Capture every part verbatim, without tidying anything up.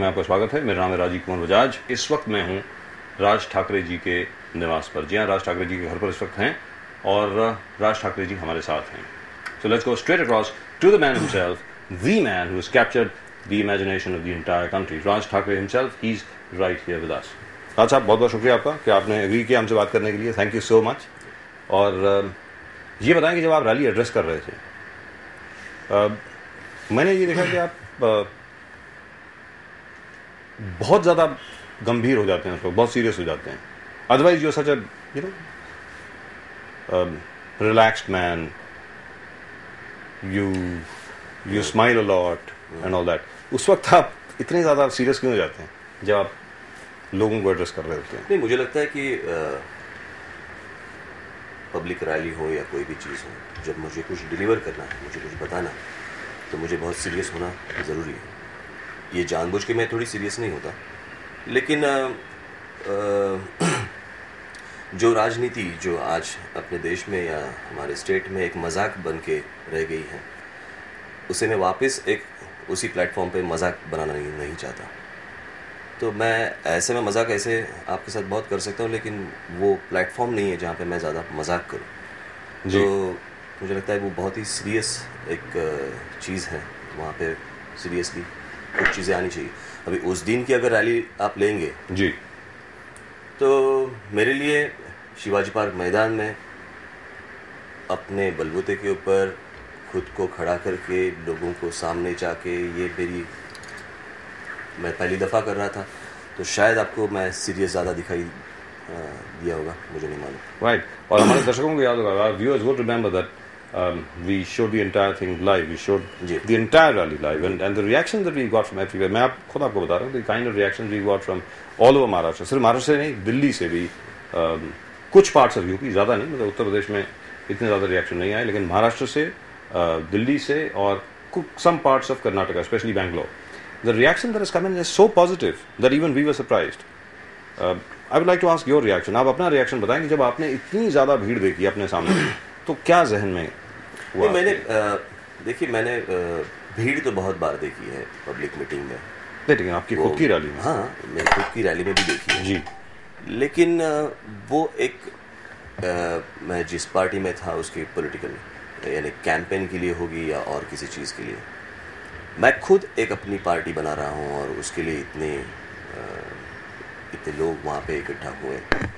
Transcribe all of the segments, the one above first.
में आपका स्वागत है। मेरा नाम है राजीव कुमार बजाज। इस वक्त मैं हूँ राज ठाकरे जी के निवास पर। जी हाँ, राज ठाकरे जी के घर पर इस वक्त हैं और राज ठाकरे जी हमारे साथ हैं। So let's go straight across to the man himself, the man who has captured the imagination of the entire country, Raj Thackeray himself. He is right here with us. Raj साहब, बहुत बहुत शुक्रिया आपका कि आपने एग्री किया हमसे बात करने के लिए। Thank you so much. और ये बताएं कि जब आप रैली एड्रेस कर रहे थे, आ, मैंने ये देखा कि आप आ, बहुत ज़्यादा गंभीर हो जाते हैं, लोग बहुत सीरियस हो जाते हैं। Otherwise you are such a you know relaxed man, you you smile a lot and all that. उस वक्त आप इतने ज़्यादा सीरियस क्यों हो जाते हैं जब आप लोगों को एड्रेस कर रहे होते हैं? नहीं, मुझे लगता है कि पब्लिक रैली हो या कोई भी चीज़ हो, जब मुझे कुछ डिलीवर करना है, मुझे कुछ बताना है, तो मुझे बहुत सीरियस होना ज़रूरी है। ये जानबूझ के मैं थोड़ी सीरियस नहीं होता, लेकिन आ, आ, जो राजनीति जो आज अपने देश में या हमारे स्टेट में एक मजाक बन के रह गई है, उसे मैं वापस एक उसी प्लेटफॉर्म पे मजाक बनाना नहीं, नहीं चाहता। तो मैं ऐसे में मजाक ऐसे आपके साथ बहुत कर सकता हूँ, लेकिन वो प्लेटफॉर्म नहीं है जहाँ पे मैं ज़्यादा मजाक करूँ। तो मुझे लगता है वो बहुत ही सीरियस एक चीज़ है, वहाँ पे सीरियसली कुछ चीज़ें आनी चाहिए। अभी उस दिन की अगर रैली आप लेंगे जी, तो मेरे लिए शिवाजी पार्क मैदान में अपने बलबूते के ऊपर खुद को खड़ा करके लोगों को सामने जाके, ये मेरी मैं पहली दफ़ा कर रहा था, तो शायद आपको मैं सीरियस ज़्यादा दिखाई दिया होगा, मुझे नहीं मालूम। राइट। और हमारे दर्शकों को याद होगा, viewers would remember that we showed the entire thing live, we showed the entire rally live, and and the reaction that we got from everywhere, मैं आप खुद आपको बता रहा हूँ, the kind of reaction we got from all over Maharashtra, सिर्फ महाराष्ट्र से नहीं, दिल्ली से भी, uh, कुछ पार्ट्स ऑफ यूपी, ज़्यादा नहीं, मतलब उत्तर प्रदेश में इतने ज़्यादा रिएक्शन नहीं आए, लेकिन महाराष्ट्र से, uh, दिल्ली से और some parts of Karnataka, especially Bangalore, the reaction that has come in is so positive that even we were surprised. uh, I would like to ask your reaction. आप अपना रिएक्शन बताएंगे जब आपने इतनी ज़्यादा भीड़ देखी अपने सामने, तो क्या जहन में नहीं, मैंने देखिए मैंने भीड़ तो बहुत बार देखी है पब्लिक मीटिंग में, लेकिन आपकी खुद की रैली में? हाँ, मेरी खुद की रैली में भी देखी है जी। लेकिन वो एक आ, मैं जिस पार्टी में था उसकी पॉलिटिकल यानी कैंपेन के लिए होगी या और किसी चीज़ के लिए, मैं खुद एक अपनी पार्टी बना रहा हूँ और उसके लिए इतने आ, इतने लोग वहाँ पे इकट्ठा हुए,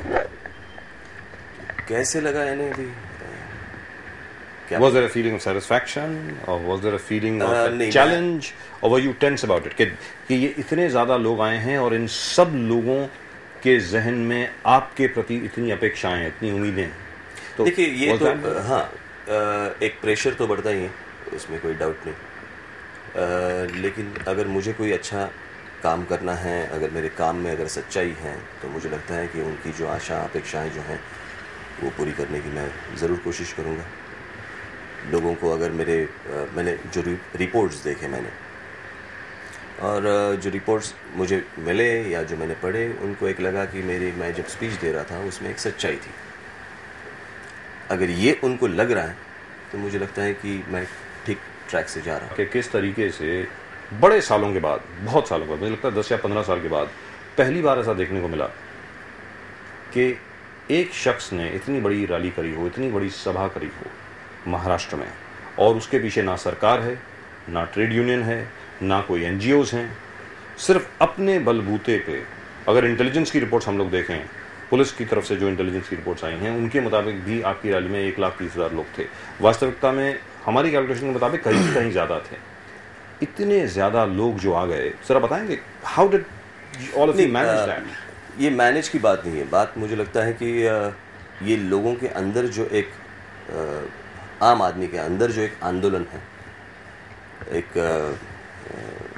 कैसे लगा यानी अभी Was there a feeling of satisfaction or was there a feeling of uh, a challenge or were you tense about it? कि, कि ये इतने ज़्यादा लोग आए हैं और इन सब लोगों के जहन में आपके प्रति इतनी अपेक्षाएं हैं, इतनी उम्मीदें हैं, तो देखिए ये तो हाँ, एक प्रेशर तो बढ़ता ही है, उसमें कोई डाउट नहीं। लेकिन अगर मुझे कोई अच्छा काम करना है, अगर मेरे काम में अगर सच्चाई है, तो मुझे लगता है कि उनकी जो आशा अपेक्षाएं जो हैं वो पूरी करने की मैं ज़रूर कोशिश करूँगा। लोगों को अगर मेरे मैंने जो रिपोर्ट्स देखे मैंने और जो रिपोर्ट्स मुझे मिले या जो मैंने पढ़े, उनको एक लगा कि मेरी मैं जब स्पीच दे रहा था उसमें एक सच्चाई थी। अगर ये उनको लग रहा है तो मुझे लगता है कि मैं ठीक ट्रैक से जा रहा हूँ। कि किस तरीके से बड़े सालों के बाद, बहुत सालों के बाद, मुझे लगता है दस या पंद्रह साल के बाद पहली बार ऐसा देखने को मिला कि एक शख्स ने इतनी बड़ी रैली करी हो, इतनी बड़ी सभा करी हो महाराष्ट्र में, और उसके पीछे ना सरकार है, ना ट्रेड यूनियन है, ना कोई एनजीओज हैं, सिर्फ अपने बलबूते पे। अगर इंटेलिजेंस की रिपोर्ट्स हम लोग देखें, पुलिस की तरफ से जो इंटेलिजेंस की रिपोर्ट्स आई हैं, उनके मुताबिक भी आपकी रैली में एक लाख तीस हज़ार लोग थे। वास्तविकता में हमारी कैलकुलेशन के मुताबिक कहीं कहीं ज़्यादा थे। इतने ज़्यादा लोग जो आ गए, जरा बताएंगे how did all of you manage that? ये मैनेज की बात नहीं है, बात मुझे लगता है कि ये लोगों के अंदर जो एक आम आदमी के अंदर जो एक आंदोलन है, एक आ,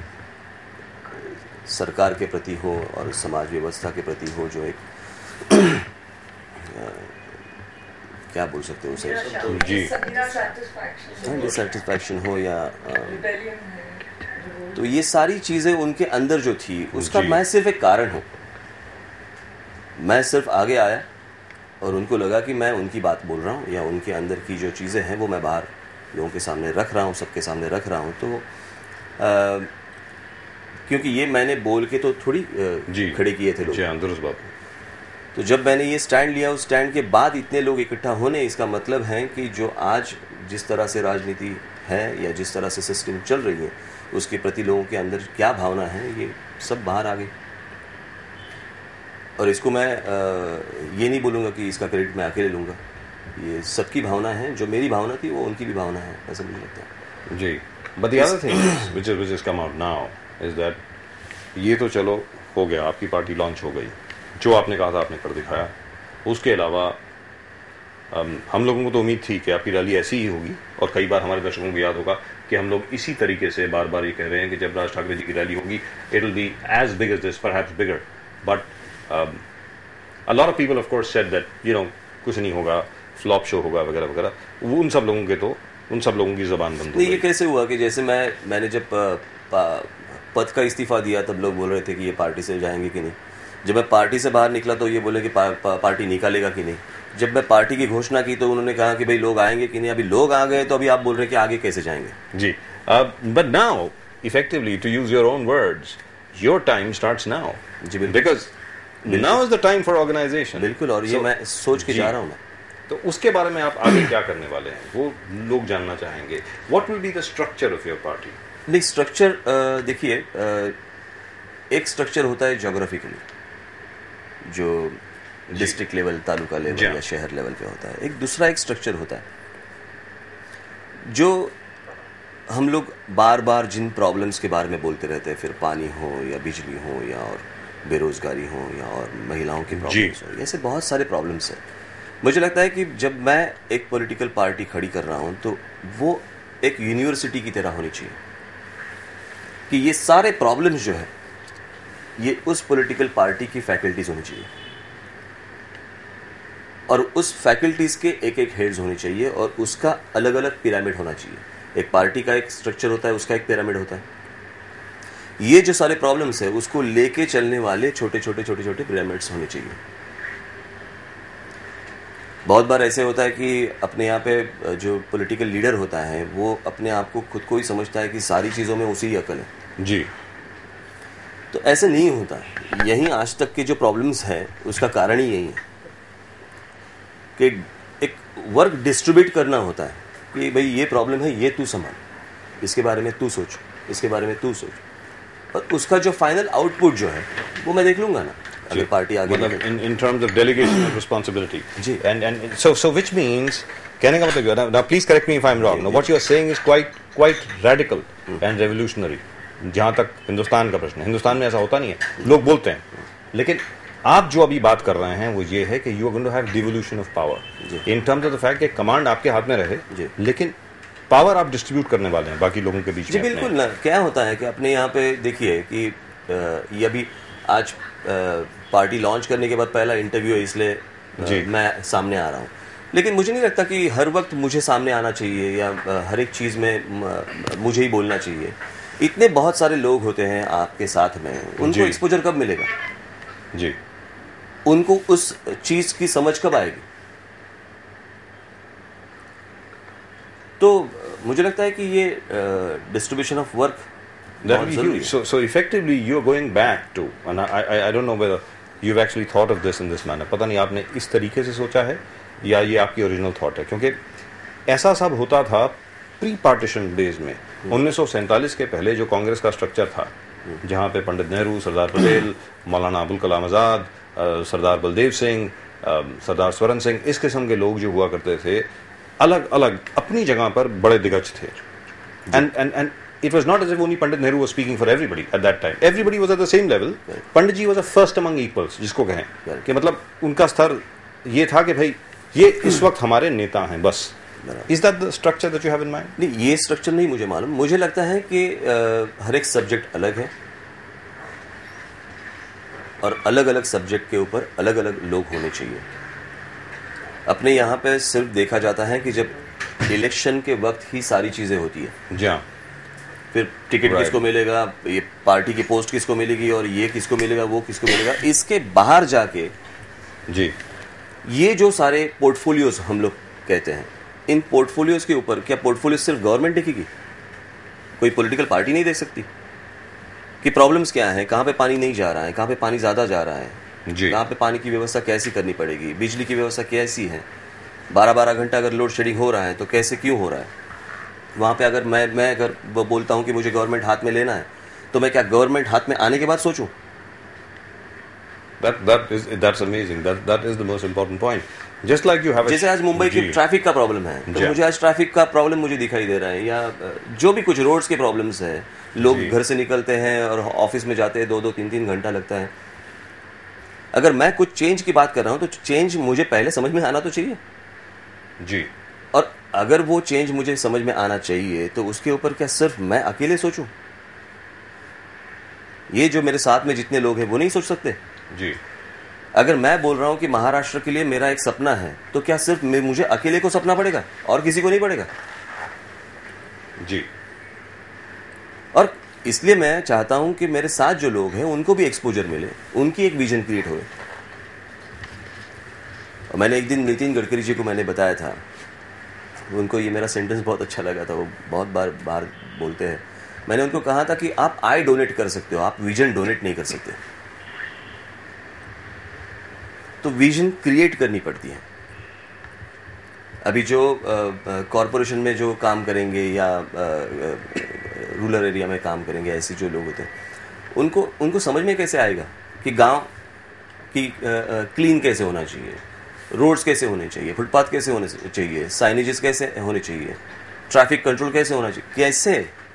सरकार के प्रति हो और समाज व्यवस्था के प्रति हो, जो एक आ, क्या बोल सकते हो उसे, जी, डिससैटिस्फैक्शन हो या आ, तो ये सारी चीज़ें उनके अंदर जो थी, उसका मैं सिर्फ एक कारण हूँ। मैं सिर्फ आगे आया और उनको लगा कि मैं उनकी बात बोल रहा हूँ या उनके अंदर की जो चीज़ें हैं वो मैं बाहर लोगों के सामने रख रहा हूँ, सबके सामने रख रहा हूँ। तो आ, क्योंकि ये मैंने बोल के तो थोड़ी जी खड़े किए थे लोग। जी हाँ, दुरुस्त बात। तो जब मैंने ये स्टैंड लिया, उस स्टैंड के बाद इतने लोग इकट्ठा होने, इसका मतलब है कि जो आज जिस तरह से राजनीति है या जिस तरह से सिस्टम चल रही है, उसके प्रति लोगों के अंदर क्या भावना है, ये सब बाहर आ गई। और इसको मैं आ, ये नहीं बोलूँगा कि इसका क्रेडिट मैं अकेले लूँगा, ये सबकी भावना है। जो मेरी भावना थी वो उनकी भी भावना है, ऐसा मुझे लगता है जी। But the other thing which is which is come out now is that ये तो चलो हो गया, आपकी पार्टी लॉन्च हो गई, जो आपने कहा था आपने कर दिखाया। उसके अलावा हम लोगों को तो उम्मीद थी कि आपकी रैली ऐसी ही होगी, और कई बार हमारे दर्शकों को याद होगा कि हम लोग इसी तरीके से बार बार ये कह रहे हैं कि जब राज ठाकरे जी की रैली होगी it will be as big as this, perhaps bigger. But a lot of people of course said that you know कुछ नहीं होगा, फ्लॉप शो होगा वगैरह वगैरह। वो उन सब लोगों के तो उन सब लोगों की जबान बंद हो गई। ये कैसे हुआ कि जैसे मैं मैंने जब पद का इस्तीफा दिया तब लोग बोल रहे थे कि ये पार्टी से जाएंगे कि नहीं। जब मैं पार्टी से बाहर निकला तो ये बोले कि पा, पा, पार्टी निकालेगा कि नहीं। जब मैं पार्टी की घोषणा की तो उन्होंने कहा कि भाई लोग आएंगे कि नहीं। अभी लोग आ गए तो अभी आप बोल रहे हैं कि आगे कैसे जाएंगे। जी, but now effectively to use your own words, your time starts now. जी बिल्कुल, because now is the time for organisation. बिल्कुल, और ये so, मैं सोच के जा रहा हूँ मैं। तो उसके बारे में आप आगे क्या करने वाले हैं वो लोग जानना चाहेंगे। What will be the structure of your party? नहीं, स्ट्रक्चर देखिए, एक स्ट्रक्चर होता है ज्योग्राफिकली, जो डिस्ट्रिक्ट लेवल, तालुका लेवल या शहर लेवल पे होता है। एक दूसरा एक स्ट्रक्चर होता है जो हम लोग बार बार जिन प्रॉब्लम्स के बारे में बोलते रहते हैं, फिर पानी हो या बिजली हो या और बेरोजगारी हो या और महिलाओं की प्रॉब्लम्स हो, ऐसे बहुत सारे प्रॉब्लम्स हैं। मुझे लगता है कि जब मैं एक पॉलिटिकल पार्टी खड़ी कर रहा हूं तो वो एक यूनिवर्सिटी की तरह होनी चाहिए कि ये सारे प्रॉब्लम्स जो है ये उस पॉलिटिकल पार्टी की फैकल्टीज होनी चाहिए, और उस फैकल्टीज के एक एक हेड्स होने चाहिए, और उसका अलग अलग पिरामिड होना चाहिए। एक पार्टी का एक स्ट्रक्चर होता है, उसका एक पिरामिड होता है। ये जो सारे प्रॉब्लम्स है उसको लेके चलने वाले छोटे छोटे छोटे छोटे पिरामिड्स होने चाहिए। बहुत बार ऐसे होता है कि अपने यहाँ पे जो पॉलिटिकल लीडर होता है वो अपने आप को खुद को ही समझता है कि सारी चीज़ों में उसी ही अकल है। जी, तो ऐसे नहीं होता। यही आज तक के जो प्रॉब्लम्स हैं उसका कारण ही यही है कि एक वर्क डिस्ट्रीब्यूट करना होता है कि भाई ये प्रॉब्लम है, ये तू संभाल, इसके बारे में तू सोच, इसके बारे में तू सोच, और उसका जो फाइनल आउटपुट जो है वो मैं देख लूंगा ना, अगर पार्टी आगे मतलब in in terms of delegation of responsibility. जी, and and so so which means, कहने का मतलब, now please correct me if I am wrong, what you are saying is quite quite radical and revolutionary. जहां तक हिंदुस्तान का प्रश्न है, हिंदुस्तान में ऐसा होता नहीं है, लोग बोलते हैं, लेकिन आप जो अभी बात कर रहे हैं वो ये है कि you are going to have devolution of power in terms of the fact कि कमांड आपके हाथ में रहे, लेकिन पावर आप डिस्ट्रीब्यूट करने वाले हैं बाकी लोगों के बीच में। जी बिल्कुल ना। क्या होता है कि अपने यहाँ पे देखिए कि ये अभी आज पार्टी लॉन्च करने के बाद पहला इंटरव्यू है, इसलिए मैं सामने आ रहा हूँ, लेकिन मुझे नहीं लगता कि हर वक्त मुझे सामने आना चाहिए या हर एक चीज़ में मुझे ही बोलना चाहिए। इतने बहुत सारे लोग होते हैं आपके साथ में, उनको एक्सपोजर कब मिलेगा? जी, उनको उस चीज़ की समझ कब आएगी? तो मुझे लगता है कि ये डिस्ट्रीब्यूशन ऑफ वर्क बहुत जरूरी है। So, so effectively you are going back to, and I, I, I don't know whether you've actually thought of this in this manner. पता नहीं आपने इस तरीके से सोचा है या ये आपकी ओरिजिनल थॉट है, क्योंकि ऐसा सब होता था प्री पार्टीशन डेज में। उन्नीस सौ सैंतालीस के पहले जो कांग्रेस का स्ट्रक्चर था, जहाँ पे पंडित नेहरू, सरदार पटेल, मौलाना अबुल कलाम आज़ाद, सरदार बलदेव सिंह, सरदार स्वरण सिंह, इस किस्म के लोग जो हुआ करते थे, अलग अलग अपनी जगह पर बड़े दिग्गज थे। And and and it was not as if only Pandit Nehru was speaking for everybody at that time. Everybody was at the same level. Pandit ji was a first among equals, जिसको कहें कि मतलब उनका स्तर ये था कि भाई ये इस वक्त हमारे नेता हैं बस। Is that the structure that you have in mind? नहीं, ये स्ट्रक्चर नहीं मुझे मालूम। मुझे लगता है कि आ, हर एक सब्जेक्ट अलग है और अलग अलग सब्जेक्ट के ऊपर अलग अलग लोग होने चाहिए। अपने यहाँ पे सिर्फ देखा जाता है कि जब इलेक्शन के वक्त ही सारी चीज़ें होती है। जी, फिर टिकट right. किसको मिलेगा, ये पार्टी की पोस्ट किसको मिलेगी और ये किसको मिलेगा, वो किसको मिलेगा। इसके बाहर जाके जी ये जो सारे पोर्टफोलियोज हम लोग कहते हैं, इन पोर्टफोलियोज के ऊपर क्या पोर्टफोलियो सिर्फ गवर्नमेंट देखेगी? कोई पॉलिटिकल पार्टी नहीं देख सकती। कि प्रॉब्लम्स क्या हैं, कहाँ पे पानी नहीं जा रहा है, कहाँ पे पानी ज़्यादा जा रहा है, जी कहाँ पे पानी की व्यवस्था कैसी करनी पड़ेगी, बिजली की व्यवस्था कैसी है, बारह बारह घंटा अगर लोड शेडिंग हो रहा है तो कैसे क्यों हो रहा है वहाँ पे। अगर मैं मैं अगर वो बोलता हूँ कि मुझे गवर्नमेंट हाथ में लेना है तो मैं क्या गवर्नमेंट हाथ में आने के बाद सोचूं? That that is that's amazing. That that is the most important point. Just like you have a, जैसे आज मुंबई की ट्रैफिक का प्रॉब्लम है तो मुझे आज ट्रैफिक का प्रॉब्लम मुझे दिखाई दे रहा है, या जो भी कुछ रोड्स के प्रॉब्लम्स है, लोग घर से निकलते हैं और ऑफिस में जाते हैं, दो दो तीन तीन घंटा लगता है। अगर मैं कुछ चेंज की बात कर रहा हूँ तो चेंज मुझे पहले समझ में आना तो चाहिए जी। और अगर वो चेंज मुझे समझ में आना चाहिए तो उसके ऊपर क्या सिर्फ मैं अकेले सोचूं? ये जो मेरे साथ में जितने लोग हैं वो नहीं सोच सकते जी। अगर मैं बोल रहा हूं कि महाराष्ट्र के लिए मेरा एक सपना है तो क्या सिर्फ मुझे अकेले को सपना पड़ेगा और किसी को नहीं पड़ेगा? जी। और इसलिए मैं चाहता हूं कि मेरे साथ जो लोग हैं उनको भी एक्सपोजर मिले, उनकी एक विजन क्रिएट हो। मैंने एक दिन नितिन गडकरी जी को मैंने बताया था, उनको ये मेरा सेंटेंस बहुत अच्छा लगा था, वो बहुत बार बार बोलते हैं। मैंने उनको कहा था कि आप आई डोनेट कर सकते हो, आप विजन डोनेट नहीं कर सकते। तो विजन क्रिएट करनी पड़ती है। अभी जो कॉरपोरेशन में जो काम करेंगे या रूरल एरिया में काम करेंगे, ऐसे जो लोग होते हैं उनको उनको समझ में कैसे आएगा कि गांव की क्लीन कैसे होना चाहिए, रोड्स कैसे होने चाहिए, फुटपाथ कैसे होने चाहिए, साइनेजेस कैसे होने चाहिए, ट्रैफिक कंट्रोल कैसे होना चाहिए, कैसे?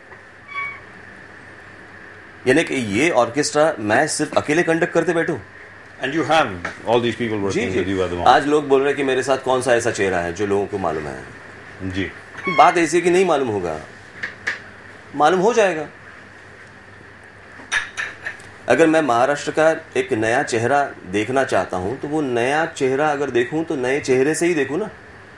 यानी कि ये ऑर्केस्ट्रा मैं सिर्फ अकेले कंडक्ट करते बैठूं? And you have all these people working with you at the moment. आज लोग बोल रहे हैं कि मेरे साथ कौन सा ऐसा चेहरा है जो लोगों को मालूम है। जी। बात ऐसी है कि नहीं मालूम होगा, मालूम हो जाएगा। अगर मैं महाराष्ट्र का एक नया चेहरा देखना चाहता हूं तो वो नया चेहरा अगर देखूं तो नए चेहरे से ही देखूं ना।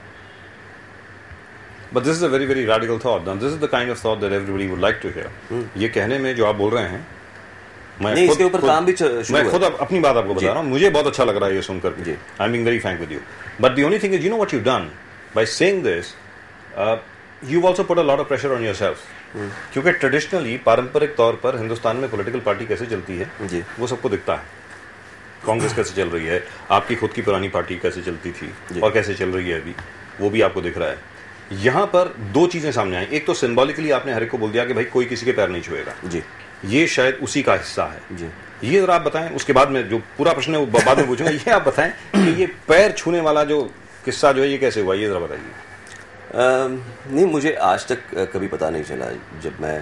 But this is a very very radical thought. Now this is the kind of thought that everybody would like to hear. ये कहने में जो आप बोल रहे हैं, मैं नहीं, इसके ऊपर काम भी मैं खुद अपनी बात आपको बता रहा हूँ, मुझे बहुत अच्छा लग रहा है ये सुनकर। I am being very frank with you, but the only thing is, you know what you done by saying this, you also put a lot of pressure on yourself. क्योंकि ट्रेडिशनली पारंपरिक तौर पर हिंदुस्तान में पॉलिटिकल पार्टी कैसे चलती है जी, वो सबको दिखता है। कांग्रेस कैसे चल रही है, आपकी खुद की पुरानी पार्टी कैसे चलती थी और कैसे चल रही है अभी, वो भी आपको दिख रहा है। यहाँ पर दो चीजें सामने आई। एक तो सिंबॉलिकली आपने हर एक को बोल दिया कि भाई कोई किसी के पैर नहीं छुएगा जी, ये शायद उसी का हिस्सा है जी। ये जरा आप बताएं, उसके बाद में जो पूरा प्रश्न है वो बाद में पूछूंगा। ये आप बताएं कि ये पैर छूने वाला जो किस्सा जो है ये कैसे हुआ, ये जरा बताइए। नहीं, मुझे आज तक कभी पता नहीं चला। जब मैं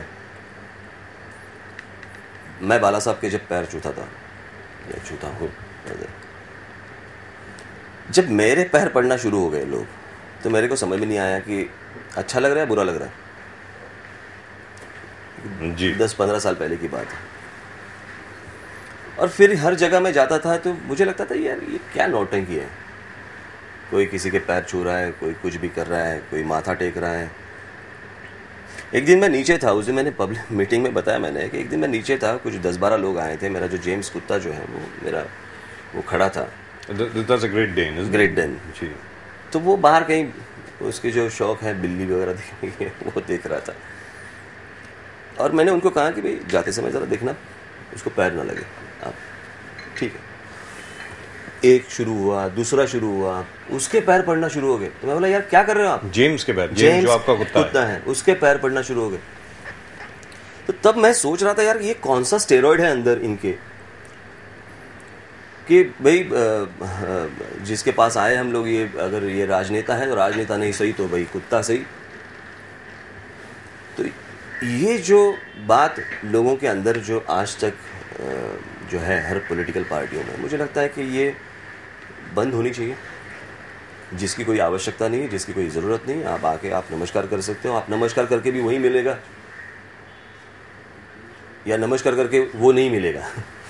मैं बाला साहब के जब पैर छूता था या छूता हूँ, जब मेरे पैर पड़ना शुरू हो गए लोग, तो मेरे को समझ में नहीं आया कि अच्छा लग रहा है बुरा लग रहा है जी। दस पंद्रह साल पहले की बात है। और फिर हर जगह मैं जाता था तो मुझे लगता था यार ये क्या नौटंकी है, कोई किसी के पैर छू रहा है, कोई कुछ भी कर रहा है, कोई माथा टेक रहा है। एक दिन मैं नीचे था, उस दिन मैंने पब्लिक मीटिंग में बताया मैंने कि एक दिन मैं नीचे था, कुछ दस बारह लोग आए थे। मेरा जो जेम्स कुत्ता जो है वो मेरा वो खड़ा था, ग्रेट डेन ग्रेट डेन जी। तो वो बाहर कहीं उसके जो शौक है बिल्ली वगैरह देखने के वो देख रहा था। और मैंने उनको कहा कि भाई जाते समय ज़रा देखना उसको पैर ना लगे आप, ठीक है। एक शुरू हुआ, दूसरा शुरू हुआ, उसके पैर पड़ना शुरू हो गए। तो मैं बोला यार क्या कर रहे हो आप? जेम्स के पैर, जेम्स जो आपका कुत्ता, कुत्ता है, उसके पैर पड़ना शुरू हो गए। तो तब मैं सोच रहा था यार ये कौन सा स्टेरॉइड है अंदर इनके, कि भाई जिसके पास आए हम लोग, ये अगर ये राजनेता है तो राजनेता नहीं सही तो भाई कुत्ता सही। तो ये जो बात लोगों के अंदर जो आज तक जो है हर पॉलिटिकल पार्टियों में, मुझे लगता है कि ये बंद होनी चाहिए। जिसकी कोई आवश्यकता नहीं है, जिसकी कोई ज़रूरत नहीं, आप आके आप नमस्कार कर सकते हो। आप नमस्कार करके भी वही मिलेगा या नमस्कार करके वो नहीं मिलेगा।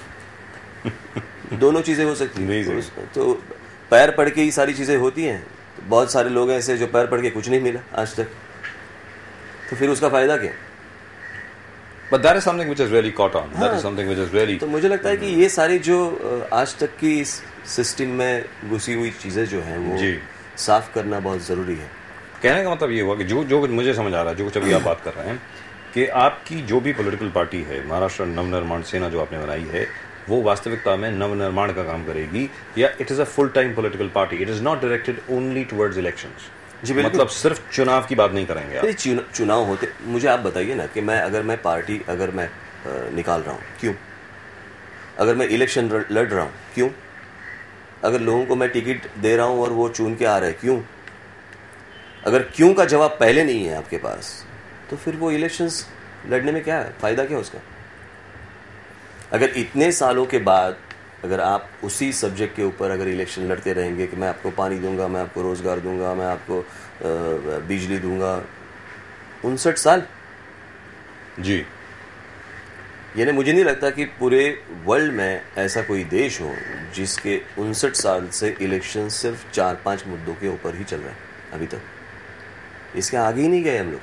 दोनों चीज़ें हो सकती हैं। तो पैर पड़ के ही सारी चीज़ें होती हैं। तो बहुत सारे लोग हैं ऐसे जो पैर पड़ के कुछ नहीं मिला आज तक, तो फिर उसका फ़ायदा क्या? But that is something which is really caught on. That is something which is really. तो मुझे लगता है कि ये सारी जो आज तक की सिस्टम में घुसी हुई चीज़ें जो हैं वो साफ करना बहुत ज़रूरी है। कहने का मतलब ये हुआ कि जो जो मुझे समझ आ रहा है, जो कुछ अभी आप बात कर रहे हैं, कि आपकी जो भी पॉलिटिकल पार्टी है, महाराष्ट्र नवनिर्माण सेना जो आपने बनाई है, वो वास्तविकता में नवनिर्माण का काम करेगी, या it is a full time political party, it is not directed only towards elections? जी, मतलब सिर्फ चुनाव की बात नहीं करेंगे आप? चुन, चुनाव होते, मुझे आप बताइए ना कि मैं अगर मैं पार्टी अगर मैं आ, निकाल रहा हूँ, क्यों? अगर मैं इलेक्शन लड़ रहा हूँ, क्यों? अगर लोगों को मैं टिकट दे रहा हूँ और वो चुन के आ रहे हैं, क्यों? अगर क्यों का जवाब पहले नहीं है आपके पास, तो फिर वो इलेक्शंस लड़ने में क्या है, फायदा क्या उसका? अगर इतने सालों के बाद अगर आप उसी सब्जेक्ट के ऊपर अगर इलेक्शन लड़ते रहेंगे कि मैं आपको पानी दूंगा, मैं आपको रोज़गार दूंगा, मैं आपको बिजली दूंगा, उनसठ साल। जी, यानी मुझे नहीं लगता कि पूरे वर्ल्ड में ऐसा कोई देश हो जिसके उनसठ साल से इलेक्शन सिर्फ चार पांच मुद्दों के ऊपर ही चल रहा है अभी तक। इसके आगे ही नहीं गए हम लोग।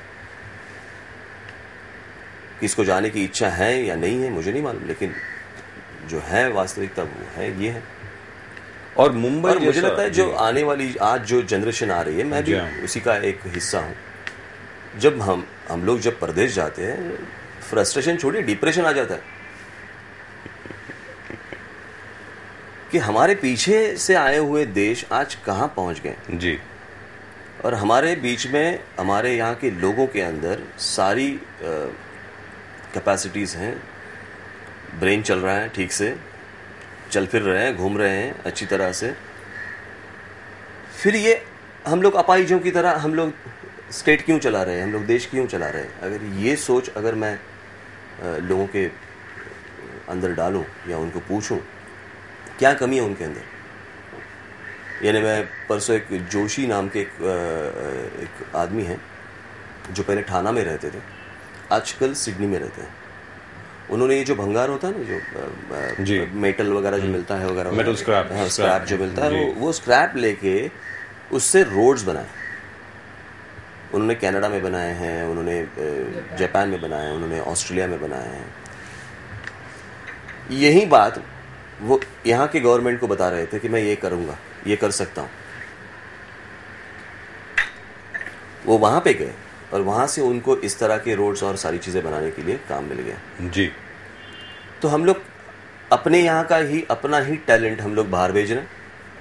किसको जाने की इच्छा है या नहीं है मुझे नहीं मालूम, लेकिन जो है वास्तविकता वो है, ये है। और मुंबई और मुझे लगता है जो आने वाली आज जो जनरेशन आ रही है, मैं भी उसी का एक हिस्सा हूँ। जब हम हम लोग जब प्रदेश जाते हैं, फ्रस्ट्रेशन छोड़िए, डिप्रेशन आ जाता है कि हमारे पीछे से आए हुए देश आज कहाँ पहुँच गए जी। और हमारे बीच में हमारे यहाँ के लोगों के अंदर सारी कैपेसिटीज़ हैं, ब्रेन चल रहा है ठीक से, चल फिर रहे हैं, घूम रहे हैं अच्छी तरह से, फिर ये हम लोग अपाहिजों की तरह हम लोग स्टेट क्यों चला रहे हैं, हम लोग देश क्यों चला रहे हैं? अगर ये सोच अगर मैं लोगों के अंदर डालूं या उनको पूछूं क्या कमी है उनके अंदर, यानी मैं परसों एक जोशी नाम के एक, एक आदमी हैं जो पहले ठाणा में रहते थे, आजकल सिडनी में रहते हैं। उन्होंने ये जो भंगार होता है ना, जो मेटल वगैरह जो मिलता है वगैरह, मेटल स्क्रैप, हाँ स्क्रैप जो मिलता है, वो वो स्क्रैप लेके उससे रोड्स बनाए। उन्होंने कनाडा में बनाए हैं, उन्होंने जापान में बनाए हैं, उन्होंने ऑस्ट्रेलिया में बनाए हैं। यही बात वो यहाँ के गवर्नमेंट को बता रहे थे कि मैं ये करूँगा, ये कर सकता हूँ। वो वहाँ पे गए और वहाँ से उनको इस तरह के रोड्स और सारी चीज़ें बनाने के लिए काम मिल गया। जी। तो हम लोग अपने यहाँ का ही अपना ही टैलेंट हम लोग बाहर भेज रहे हैं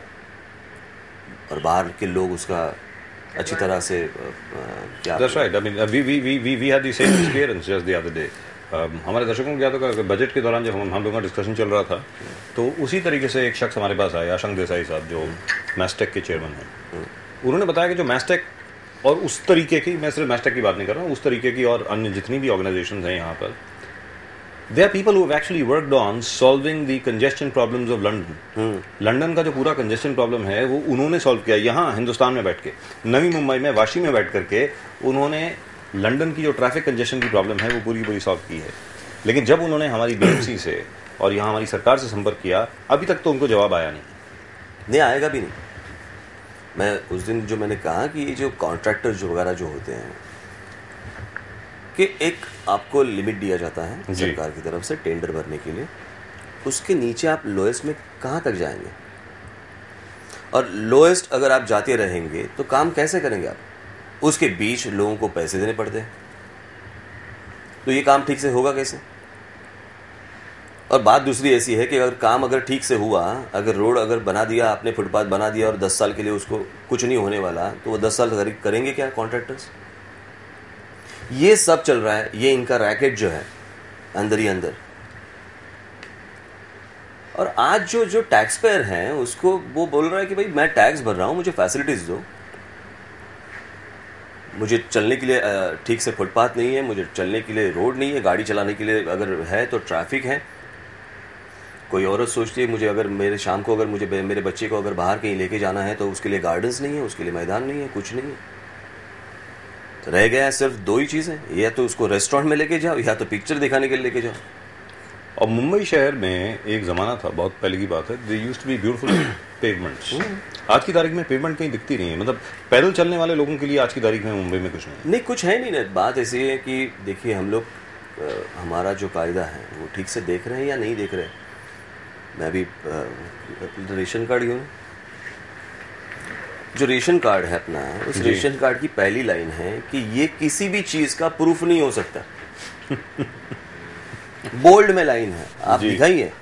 और बाहर के लोग उसका अच्छी तरह से क्या That's right. I mean, we we we we we had the same experience just the other day. हमारे दर्शकों को क्या था कि बजट के दौरान जब हम हम लोगों का डिस्कशन चल रहा था, तो उसी तरीके से एक शख्स हमारे पास आया, आशंक देसाई साहब, जो मैस्टेक के चेयरमैन हैं। उन्होंने बताया कि जो मैस्टेक और उस तरीके की, मैं सिर्फ मैस्टेक की बात नहीं कर रहा हूँ, उस तरीके की और अन्य जितनी भी ऑर्गेनाइजेशंस हैं यहाँ पर, they are people who have actually worked on solving the congestion problems of London. London का जो पूरा कंजेस्शन प्रॉब्लम है वो उन्होंने सॉल्व किया यहाँ हिंदुस्तान में बैठ के, नवी मुंबई में वाशी में बैठ करके उन्होंने लंदन की जो ट्रैफिक कंजेशन की प्रॉब्लम है वो पूरी पूरी सॉल्व की है। लेकिन जब उन्होंने हमारी बीएमसी से और यहाँ हमारी सरकार से संपर्क किया, अभी तक तो उनको जवाब आया नहीं। नहीं आएगा भी नहीं। मैं उस दिन जो मैंने कहा कि ये जो कॉन्ट्रैक्टर जो वगैरह जो होते हैं कि एक आपको लिमिट दिया जाता है सरकार की तरफ से टेंडर भरने के लिए, उसके नीचे आप लोएस्ट में कहाँ तक जाएंगे? और लोएस्ट अगर आप जाते रहेंगे तो काम कैसे करेंगे आप? उसके बीच लोगों को पैसे देने पड़ते हैं, तो ये काम ठीक से होगा कैसे? और बात दूसरी ऐसी है कि अगर काम अगर ठीक से हुआ, अगर रोड अगर बना दिया आपने, फुटपाथ बना दिया और दस साल के लिए उसको कुछ नहीं होने वाला, तो वो दस साल करेंगे क्या कॉन्ट्रैक्टर्स? ये सब चल रहा है, ये इनका रैकेट जो है अंदर ही अंदर। और आज जो जो टैक्स पेयर हैं उसको वो बोल रहा है कि भाई मैं टैक्स भर रहा हूँ, मुझे फैसिलिटीज दो, मुझे चलने के लिए ठीक से फुटपाथ नहीं है, मुझे चलने के लिए रोड नहीं है, गाड़ी चलाने के लिए अगर है तो ट्रैफिक है। कोई औरत सोचती है मुझे अगर मेरे शाम को अगर मुझे मेरे बच्चे को अगर बाहर कहीं लेके जाना है तो उसके लिए गार्डन्स नहीं है, उसके लिए मैदान नहीं है, कुछ नहीं है। तो रह गया है सिर्फ दो ही चीज़ें, या तो उसको रेस्टोरेंट में लेके जाओ या तो पिक्चर दिखाने के लिए लेके जाओ। और मुंबई शहर में एक ज़माना था, बहुत पहले की बात है, they used to be beautiful pavements. आज की तारीख में पेवमेंट कहीं दिखती नहीं है। मतलब पैदल चलने वाले लोगों के लिए आज की तारीख में मुंबई में कुछ नहीं नहीं कुछ है नहीं ना। बात ऐसी है कि देखिए हम लोग हमारा जो कायदा है वो ठीक से देख रहे हैं या नहीं देख रहे हैं। मैं अभी रेशन कार्ड क्यों, जो रेशन कार्ड है अपना, उस रेशन कार्ड की पहली लाइन है कि ये किसी भी चीज़ का प्रूफ नहीं हो सकता। बोल्ड में लाइन है, आप जी। दिखाइए।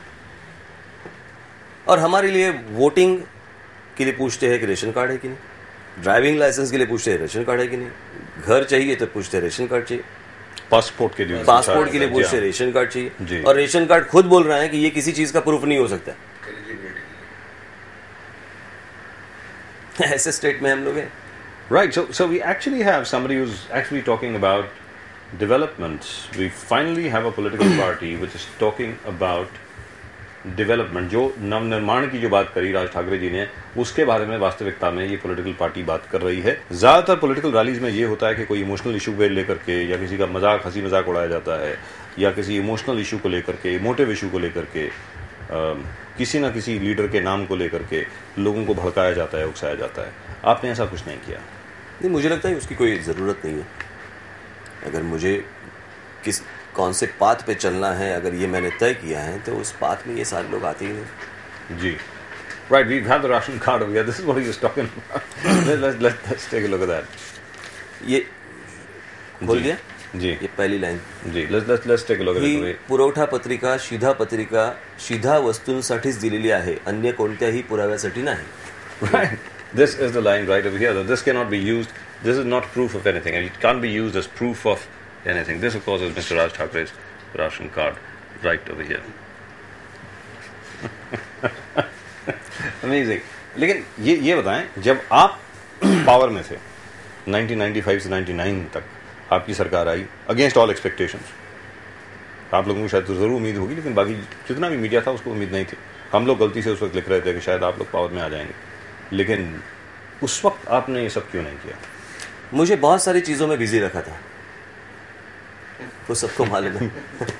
और हमारे लिए वोटिंग के लिए पूछते हैं कि रेशन कार्ड है कि नहीं, ड्राइविंग लाइसेंस के लिए पूछते हैं रेशन कार्ड है कि नहीं, घर चाहिए तो पूछते हैं रेशन कार्ड चाहिए, पासपोर्ट के लिए पासपोर्ट के लिए जी, पूछते हाँ। हैं रेशन कार्ड जी। चाहिए, और रेशन कार्ड खुद बोल रहा है कि ये किसी चीज का प्रूफ नहीं हो सकता। ऐसे स्टेट में हम लोग हैं। Right, so so we actually have somebody who's actually talking about developments. We finally have a political party which is talking about development. जो नवनिर्माण की जो बात करी राज ठाकरे जी ने, उसके बारे में वास्तविकता में ये पॉलिटिकल पार्टी बात कर रही है। ज़्यादातर पॉलिटिकल रैलीज में ये होता है कि कोई इमोशनल इशू को लेकर के, या किसी का मजाक हंसी मजाक उड़ाया जाता है, या किसी इमोशनल इशू को लेकर के, इमोटिव इशू को लेकर के, आ, किसी ना किसी लीडर के नाम को लेकर के लोगों को भड़काया जाता है, उकसाया जाता है। आपने ऐसा कुछ नहीं किया। नहीं, मुझे लगता है उसकी कोई ज़रूरत नहीं है। अगर मुझे किस कौन से पाथ पे चलना है, अगर ये मैंने तय किया है, तो उस पाथ में ये सारे लोग आते ही नहीं। जी, right, we've had the ration card over here. This is what he was talking about. let's, let's, let's, let's take a look at that. ये बोल दिया जी, ये पहली लाइन जी, let's let's let's take a look at he it. पुरवठा पत्रिका शिधा पत्रिका शिधा वस्तूंसाठीच दिलेली आहे, अन्य कोणत्याही पुराव्यासाठी नाही. Right, this is the line right over here. That this cannot be used. This is not proof of anything, and it can't be used as proof of anything. This, of course, is Mister Raj Thackre's ration card right over here. Amazing. लेकिन ये ये बताएं, जब आप power में थे nineteen ninety five से ninety nine तक, आपकी सरकार आई अगेंस्ट ऑल एक्सपेक्टेशंस। आप लोगों को शायद तो ज़रूर उम्मीद होगी, लेकिन बाकी जितना भी मीडिया था उसको उम्मीद नहीं थी। हम लोग गलती से उस वक्त लिख रहे थे कि शायद आप लोग पावर में आ जाएंगे, लेकिन उस वक्त आपने ये सब क्यों नहीं किया? मुझे बहुत सारी चीज़ों में बिजी रखा था, वो सबको मालूम है।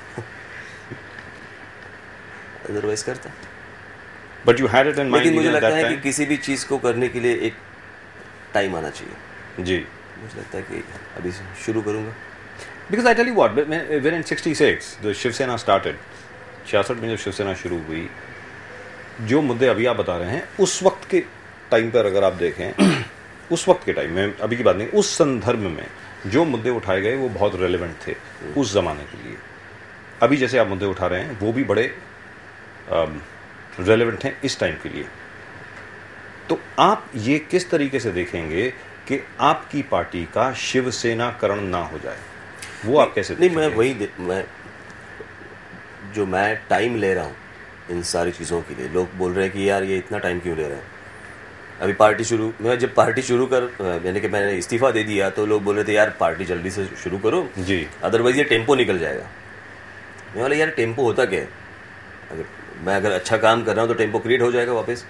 अदरवाइज करता। But you had it in mind. लेकिन मुझे लगता है कि किसी भी चीज़ को करने के लिए एक टाइम आना चाहिए। जी, मुझे लगता है कि अभी शुरू करूँगा। Because I tell you what, when in sixty six the Shiv Sena started, छियासठ में जब शिवसेना शुरू हुई, जो मुद्दे अभी आप बता रहे हैं, उस वक्त के टाइम पर अगर आप देखें, उस वक्त के टाइम में, अभी की बात नहीं, उस संदर्भ में जो मुद्दे उठाए गए वो बहुत रेलेवेंट थे उस जमाने के लिए। अभी जैसे आप मुद्दे उठा रहे हैं वो भी बड़े रेलेवेंट हैं इस टाइम के लिए। तो आप ये किस तरीके से देखेंगे कि आपकी पार्टी का शिवसेनाकरण ना हो जाए, वो आप कैसे नहीं, मैं वही मैं जो मैं टाइम ले रहा हूँ इन सारी चीज़ों के लिए। लोग बोल रहे हैं कि यार ये इतना टाइम क्यों ले रहे हैं। अभी पार्टी शुरू मैं जब पार्टी शुरू कर यानी कि मैंने इस्तीफा दे दिया, तो लोग बोल रहे थे यार पार्टी जल्दी से शुरू करो जी, अदरवाइज ये टेम्पो निकल जाएगा। मैं बोला यार टेम्पो होता क्या है? अगर मैं अगर अच्छा काम कर रहा हूँ तो टेम्पो क्रिएट हो जाएगा वापस।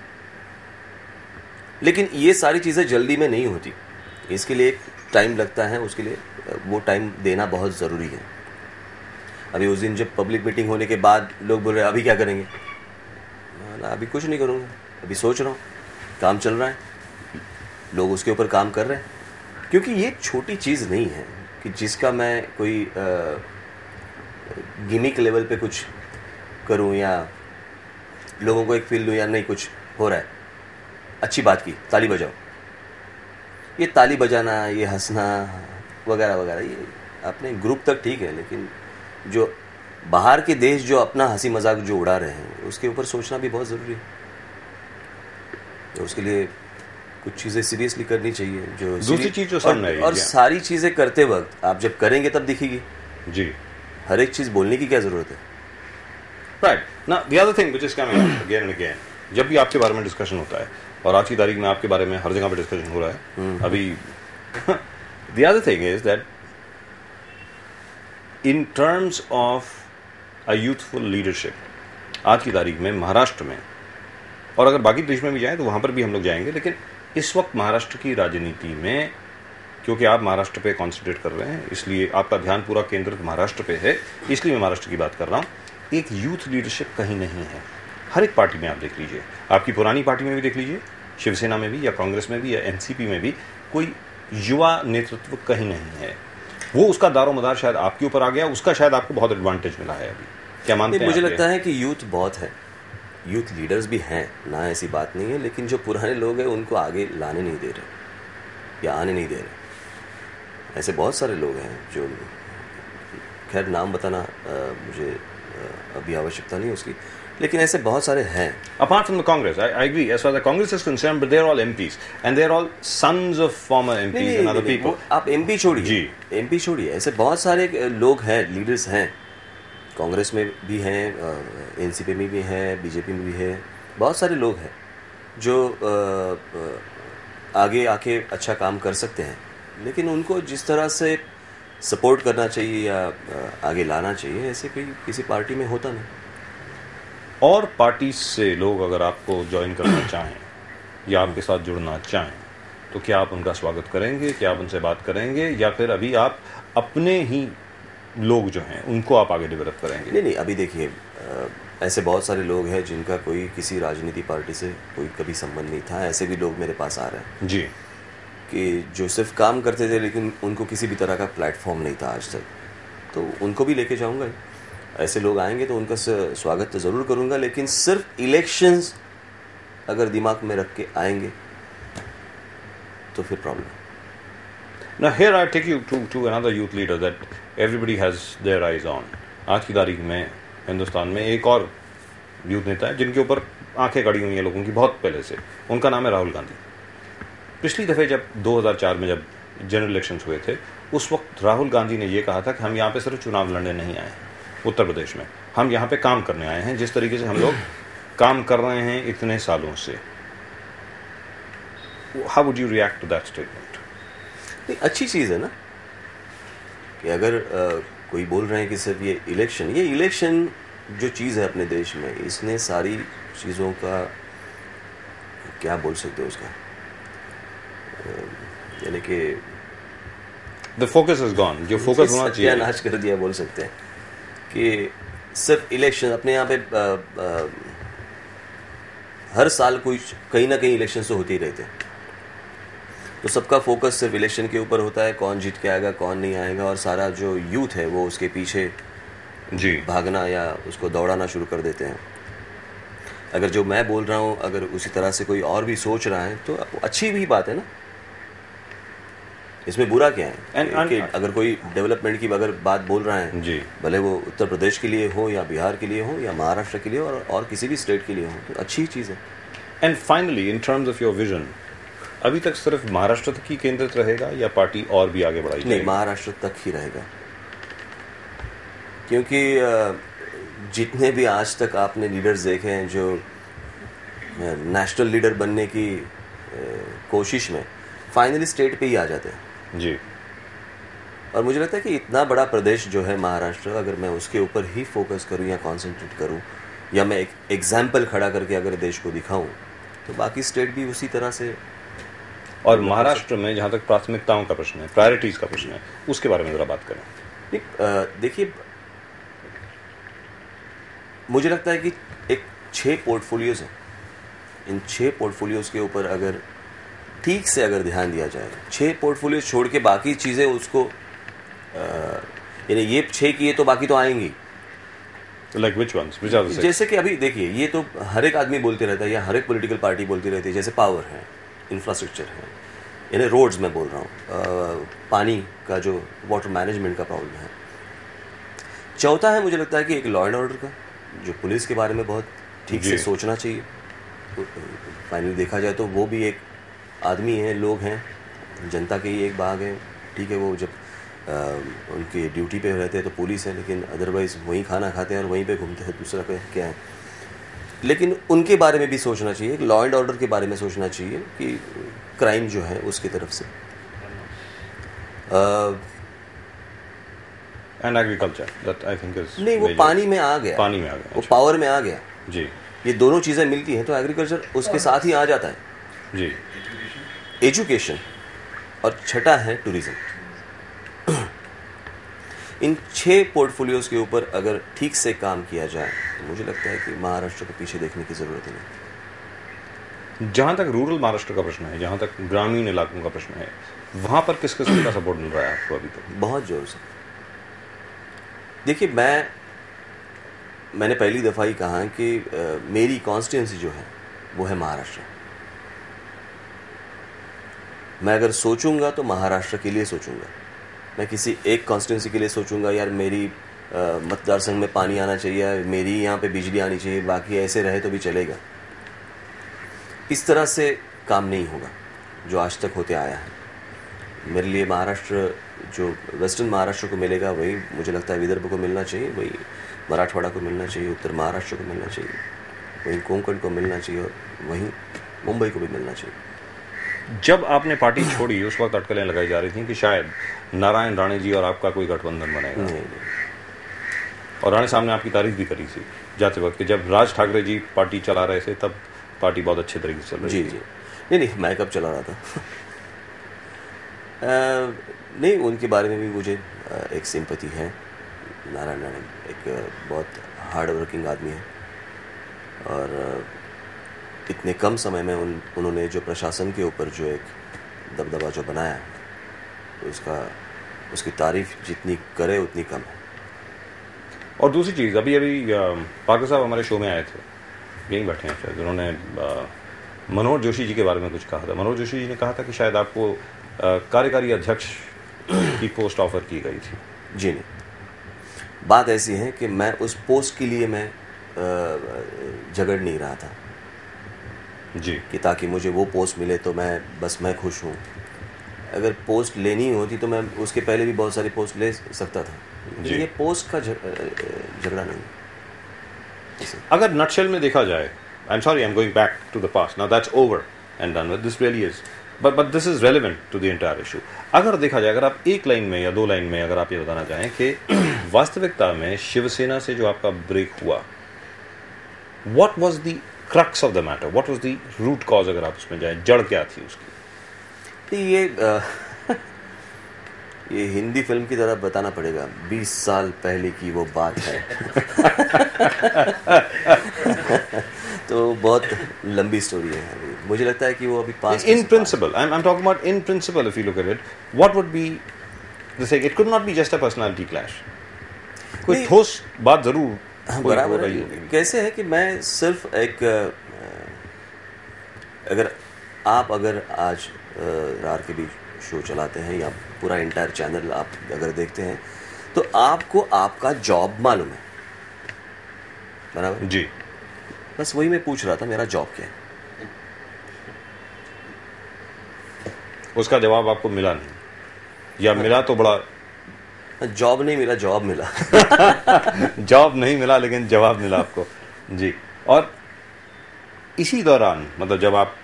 लेकिन ये सारी चीज़ें जल्दी में नहीं होती, इसके लिए टाइम लगता है, उसके लिए वो टाइम देना बहुत ज़रूरी है। अभी उस दिन जब पब्लिक मीटिंग होने के बाद लोग बोल रहे हैं अभी क्या करेंगे? बोला अभी कुछ नहीं करूँगा, अभी सोच रहा हूँ, काम चल रहा है, लोग उसके ऊपर काम कर रहे हैं। क्योंकि ये छोटी चीज़ नहीं है कि जिसका मैं कोई गिमिक लेवल पे कुछ करूँ या लोगों को एक फील दूँ, या नहीं कुछ हो रहा है, अच्छी बात की, ताली बजाओ। ये ताली बजाना, ये हंसना वगैरह वगैरह, ये अपने ग्रुप तक ठीक है, लेकिन जो बाहर के देश जो अपना हंसी मजाक जो उड़ा रहे हैं, उसके ऊपर सोचना भी बहुत ज़रूरी है। तो उसके लिए कुछ चीज़ें सीरियसली करनी चाहिए। जो दूसरी चीज़ जो सामने आई, और, और सारी चीज़ें करते वक्त आप जब करेंगे तब दिखेगी जी। हर एक चीज़ बोलने की क्या ज़रूरत है? राइट ना, the other thing which is coming again and again, जब भी आपके बारे में डिस्कशन होता है, और आज की तारीख में आपके बारे में हर जगह पे डिस्कशन हो रहा है अभी। The other thing is that in terms of a youthful leadership, आज की तारीख में महाराष्ट्र में, और अगर बाकी देश में भी जाएं तो वहाँ पर भी हम लोग जाएंगे, लेकिन इस वक्त महाराष्ट्र की राजनीति में, क्योंकि आप महाराष्ट्र पे कॉन्सेंट्रेट कर रहे हैं, इसलिए आपका ध्यान पूरा केंद्रित महाराष्ट्र पे है, इसलिए मैं महाराष्ट्र की बात कर रहा हूँ। एक यूथ लीडरशिप कहीं नहीं है। हर एक पार्टी में आप देख लीजिए, आपकी पुरानी पार्टी में भी देख लीजिए, शिवसेना में भी या कांग्रेस में भी या एनसीपी में भी, कोई युवा नेतृत्व कहीं नहीं है। वो उसका दारोमदार शायद आपके ऊपर आ गया, उसका शायद आपको बहुत एडवांटेज मिला है अभी। क्या मानते हैं? मुझे लगता है कि यूथ बहुत है, यूथ लीडर्स भी हैं ना, ऐसी बात नहीं है, लेकिन जो पुराने लोग हैं उनको आगे लाने नहीं दे रहे या आने नहीं दे रहे। ऐसे बहुत सारे लोग हैं जो खैर नाम बताना आ, मुझे आ, अभी आवश्यकता नहीं उसकी, लेकिन ऐसे बहुत सारे हैं. Apart from the Congress, I, I agree. As far as the Congress is concerned, but they're all M Ps and they're all sons of former M Ps नहीं, and नहीं, other नहीं, people. आप एमपी छोड़िए, MP छोड़िए, ऐसे बहुत सारे लोग हैं, लीडर्स हैं, कांग्रेस में भी हैं, एनसीपी में भी हैं, बीजेपी में भी है, बहुत सारे लोग हैं जो आ, आ, आगे आके अच्छा काम कर सकते हैं, लेकिन उनको जिस तरह से सपोर्ट करना चाहिए या आ, आगे लाना चाहिए, ऐसे कोई किसी पार्टी में होता नहीं. और पार्टी से लोग अगर आपको ज्वाइन करना चाहें या आपके साथ जुड़ना चाहें तो क्या आप उनका स्वागत करेंगे, क्या आप उनसे बात करेंगे, या फिर अभी आप अपने ही लोग जो हैं उनको आप आगे डेवलप करेंगे? नहीं नहीं, अभी देखिए, ऐसे बहुत सारे लोग हैं जिनका कोई किसी राजनीति पार्टी से कोई कभी संबंध नहीं था. ऐसे भी लोग मेरे पास आ रहे हैं जी, कि जो सिर्फ काम करते थे लेकिन उनको किसी भी तरह का प्लेटफॉर्म नहीं था आज तक, तो उनको भी लेके जाऊंगा. ऐसे लोग आएंगे तो उनका स्वागत तो ज़रूर करूंगा, लेकिन सिर्फ इलेक्शंस अगर दिमाग में रख के आएंगे तो फिर problem. Now here I take you to to another youth leader that everybody has their eyes on. आज की तारीख में हिंदुस्तान में एक और यूथ नेता है जिनके ऊपर आंखें गड़ी हुई हैं लोगों की बहुत पहले से. उनका नाम है राहुल गांधी. पिछली दफ़े जब दो हज़ार चार में जब जनरल इलेक्शंस हुए थे, उस वक्त राहुल गांधी ने यह कहा था कि हम यहाँ पे सिर्फ चुनाव लड़ने नहीं आए हैं उत्तर प्रदेश में, हम यहाँ पे काम करने आए हैं, जिस तरीके से हम लोग काम कर रहे हैं इतने सालों से. How would you react to that statement? नहीं, अच्छी चीज़ है ना कि अगर आ, कोई बोल रहे हैं कि सिर्फ ये इलेक्शन, ये इलेक्शन जो चीज़ है अपने देश में, इसने सारी चीज़ों का क्या बोल सकते हो उसका, यानी कि द फोकस इज गॉन. जो फोकस होना चाहिए सत्यानाश कर दिया बोल सकते हैं कि सिर्फ इलेक्शन. अपने यहाँ पे आ, आ, हर साल कोई कहीं ना कहीं इलेक्शन तो होते ही रहते हैं, तो सबका फोकस सिर्फ इलेक्शन के ऊपर होता है, कौन जीत के आएगा कौन नहीं आएगा, और सारा जो यूथ है वो उसके पीछे जी भागना या उसको दौड़ाना शुरू कर देते हैं. अगर जो मैं बोल रहा हूँ अगर उसी तरह से कोई और भी सोच रहा है तो अच्छी भी बात है ना, इसमें बुरा क्या है? and, and, कि अगर कोई डेवलपमेंट की अगर बात बोल रहा है जी, भले वो उत्तर प्रदेश के लिए हो या बिहार के लिए हो या महाराष्ट्र के लिए हो और, और किसी भी स्टेट के लिए हो, तो अच्छी चीज़ है. And finally in terms of your vision, अभी तक सिर्फ महाराष्ट्र तक ही केंद्रित रहेगा या पार्टी और भी आगे बढ़ाई जाएगी? नहीं, महाराष्ट्र तक ही रहेगा, क्योंकि जितने भी आज तक आपने लीडर्स देखे हैं जो नेशनल लीडर बनने की कोशिश में फाइनली स्टेट पे ही आ जाते हैं जी. और मुझे लगता है कि इतना बड़ा प्रदेश जो है महाराष्ट्र, अगर मैं उसके ऊपर ही फोकस करूं या कंसंट्रेट करूं या मैं एक एग्जाम्पल खड़ा करके अगर देश को दिखाऊं तो बाकी स्टेट भी उसी तरह से. और महाराष्ट्र में जहाँ तक प्राथमिकताओं का प्रश्न है, प्रायोरिटीज का प्रश्न है, उसके बारे में ज़रा बात करें. देखिए, मुझे लगता है कि एक छः पोर्टफोलियोज हैं, इन छः पोर्टफोलियोज के ऊपर अगर ठीक से अगर ध्यान दिया जाए, छः पोर्टफोलियोज छोड़ के बाकी चीज़ें उसको यानी ये छः किए तो बाकी तो आएंगी. Like which ones? Which are the six? जैसे कि अभी देखिए, ये तो हर एक आदमी बोलते रहता है या हर एक पॉलिटिकल पार्टी बोलती रहती है, जैसे पावर है, इंफ्रास्ट्रक्चर है, यानी रोड्स में बोल रहा हूँ, पानी का जो वाटर मैनेजमेंट का प्रॉब्लम है. चौथा है मुझे लगता है कि एक लॉ एंड ऑर्डर का, जो पुलिस के बारे में बहुत ठीक से सोचना चाहिए. तो फाइनली देखा जाए तो वो भी एक आदमी हैं, लोग हैं, जनता के ही एक भाग है. ठीक है, वो जब आ, उनकी ड्यूटी पे रहते हैं तो पुलिस है, लेकिन अदरवाइज़ वहीं खाना खाते हैं और वहीं पे घूमते हैं, दूसरा क्या है. लेकिन उनके बारे में भी सोचना चाहिए, एक लॉ एंड ऑर्डर के बारे में सोचना चाहिए कि क्राइम जो है उसकी तरफ से. And agriculture, that I think is नहीं, वो पानी में आ गया, पानी में आ गया, वो पावर में आ गया जी. ये दोनों चीज़ें मिलती हैं तो एग्रीकल्चर उसके साथ ही आ जाता है जी. एजुकेशन, और छठा है टूरिज्म. इन छह पोर्टफोलियोज के ऊपर अगर ठीक से काम किया जाए तो मुझे लगता है कि महाराष्ट्र को पीछे देखने की ज़रूरत ही नहीं. जहाँ तक रूरल महाराष्ट्र का प्रश्न है, जहाँ तक ग्रामीण इलाकों का प्रश्न है, वहाँ पर किस किस्म का सपोर्ट मिल रहा है आपको अभी तक? बहुत जोर से. देखिए, मैं मैंने पहली दफ़ा ही कहा कि आ, मेरी कॉन्स्टिट्यूंसी जो है वो है महाराष्ट्र. मैं अगर सोचूंगा तो महाराष्ट्र के लिए सोचूंगा. मैं किसी एक कॉन्स्टिट्यूंसी के लिए सोचूंगा यार मेरी मतदार संघ में पानी आना चाहिए, मेरी यहाँ पे बिजली आनी चाहिए, बाकी ऐसे रहे तो भी चलेगा। इस तरह से काम नहीं होगा जो आज तक होते आया है। मेरे लिए महाराष्ट्र, जो वेस्टर्न महाराष्ट्र को मिलेगा वही मुझे लगता है विदर्भ को मिलना चाहिए, वही मराठवाड़ा को मिलना चाहिए, उत्तर महाराष्ट्र को मिलना चाहिए, वहीं कोंकण को मिलना चाहिए और वहीं मुंबई को भी मिलना चाहिए। जब आपने पार्टी छोड़ी उस वक्त अटकलें लगाई जा रही थी कि शायद नारायण राणे जी और आपका कोई गठबंधन बनेगा। नहीं नहीं, और राणे साहब ने आपकी तारीफ भी करी थी जाते वक्त कि जब राज ठाकरे जी पार्टी चला रहे थे तब पार्टी बहुत अच्छे तरीके से चल रही जी थी। जी नहीं नहीं, मैं कब चला रहा था आ, नहीं, उनके बारे में भी मुझे आ, एक सिंपैथी है। नारायण राणे एक आ, बहुत हार्ड वर्किंग आदमी है और आ, इतने कम समय में उन उन्होंने जो प्रशासन के ऊपर जो एक दबदबा जो बनाया तो उसका उसकी तारीफ जितनी करे उतनी कम है। और दूसरी चीज़, अभी अभी पार्कर साहब हमारे शो में आए थे, यहीं बैठे हैं शायद, उन्होंने मनोहर जोशी जी के बारे में कुछ कहा था। मनोहर जोशी जी ने कहा था कि शायद आपको कार्यकारी अध्यक्ष की पोस्ट ऑफर की गई थी। जी नहीं, बात ऐसी है कि मैं उस पोस्ट के लिए मैं झगड़ नहीं रहा था जी, कि ताकि मुझे वो पोस्ट मिले तो मैं बस मैं खुश हूँ। अगर पोस्ट लेनी होती तो मैं उसके पहले भी बहुत सारी पोस्ट ले सकता था। ये पोस्ट का झगड़ा नहीं। अगर नटशेल में देखा जाए, I am sorry, I am going back to the past, now that's over and done with, this really is, but but this is relevant to the entire issue. अगर देखा जाए, अगर आप एक लाइन में या दो लाइन में अगर आप ये बताना चाहें कि वास्तविकता में शिवसेना से जो आपका ब्रेक हुआ, what was the crux of the matter, what was the root cause, अगर आप उसमें जाएं, जड़ क्या थी उसकी? ये आ, ये हिंदी फिल्म की तरह बताना पड़ेगा, बीस साल पहले की वो बात है तो बहुत लंबी स्टोरी है। मुझे लगता है कि वो अभी pass in principle, I am talking about in principle, if you look at it, what would be the say, it could not be just a personality clash, कोई ठोस बात जरूर बराबर है। कैसे है कि मैं सिर्फ एक, अगर आप अगर आज आरकेबी शो चलाते हैं या पूरा इंटायर चैनल आप अगर देखते हैं तो आपको आपका जॉब मालूम है, बराबर जी। बस वही मैं पूछ रहा था, मेरा जॉब क्या है? उसका जवाब आपको मिला नहीं, या मिला तो बड़ा, जॉब नहीं मिला, जॉब मिला जॉब नहीं मिला लेकिन जवाब मिला आपको जी। और इसी दौरान, मतलब जब आप,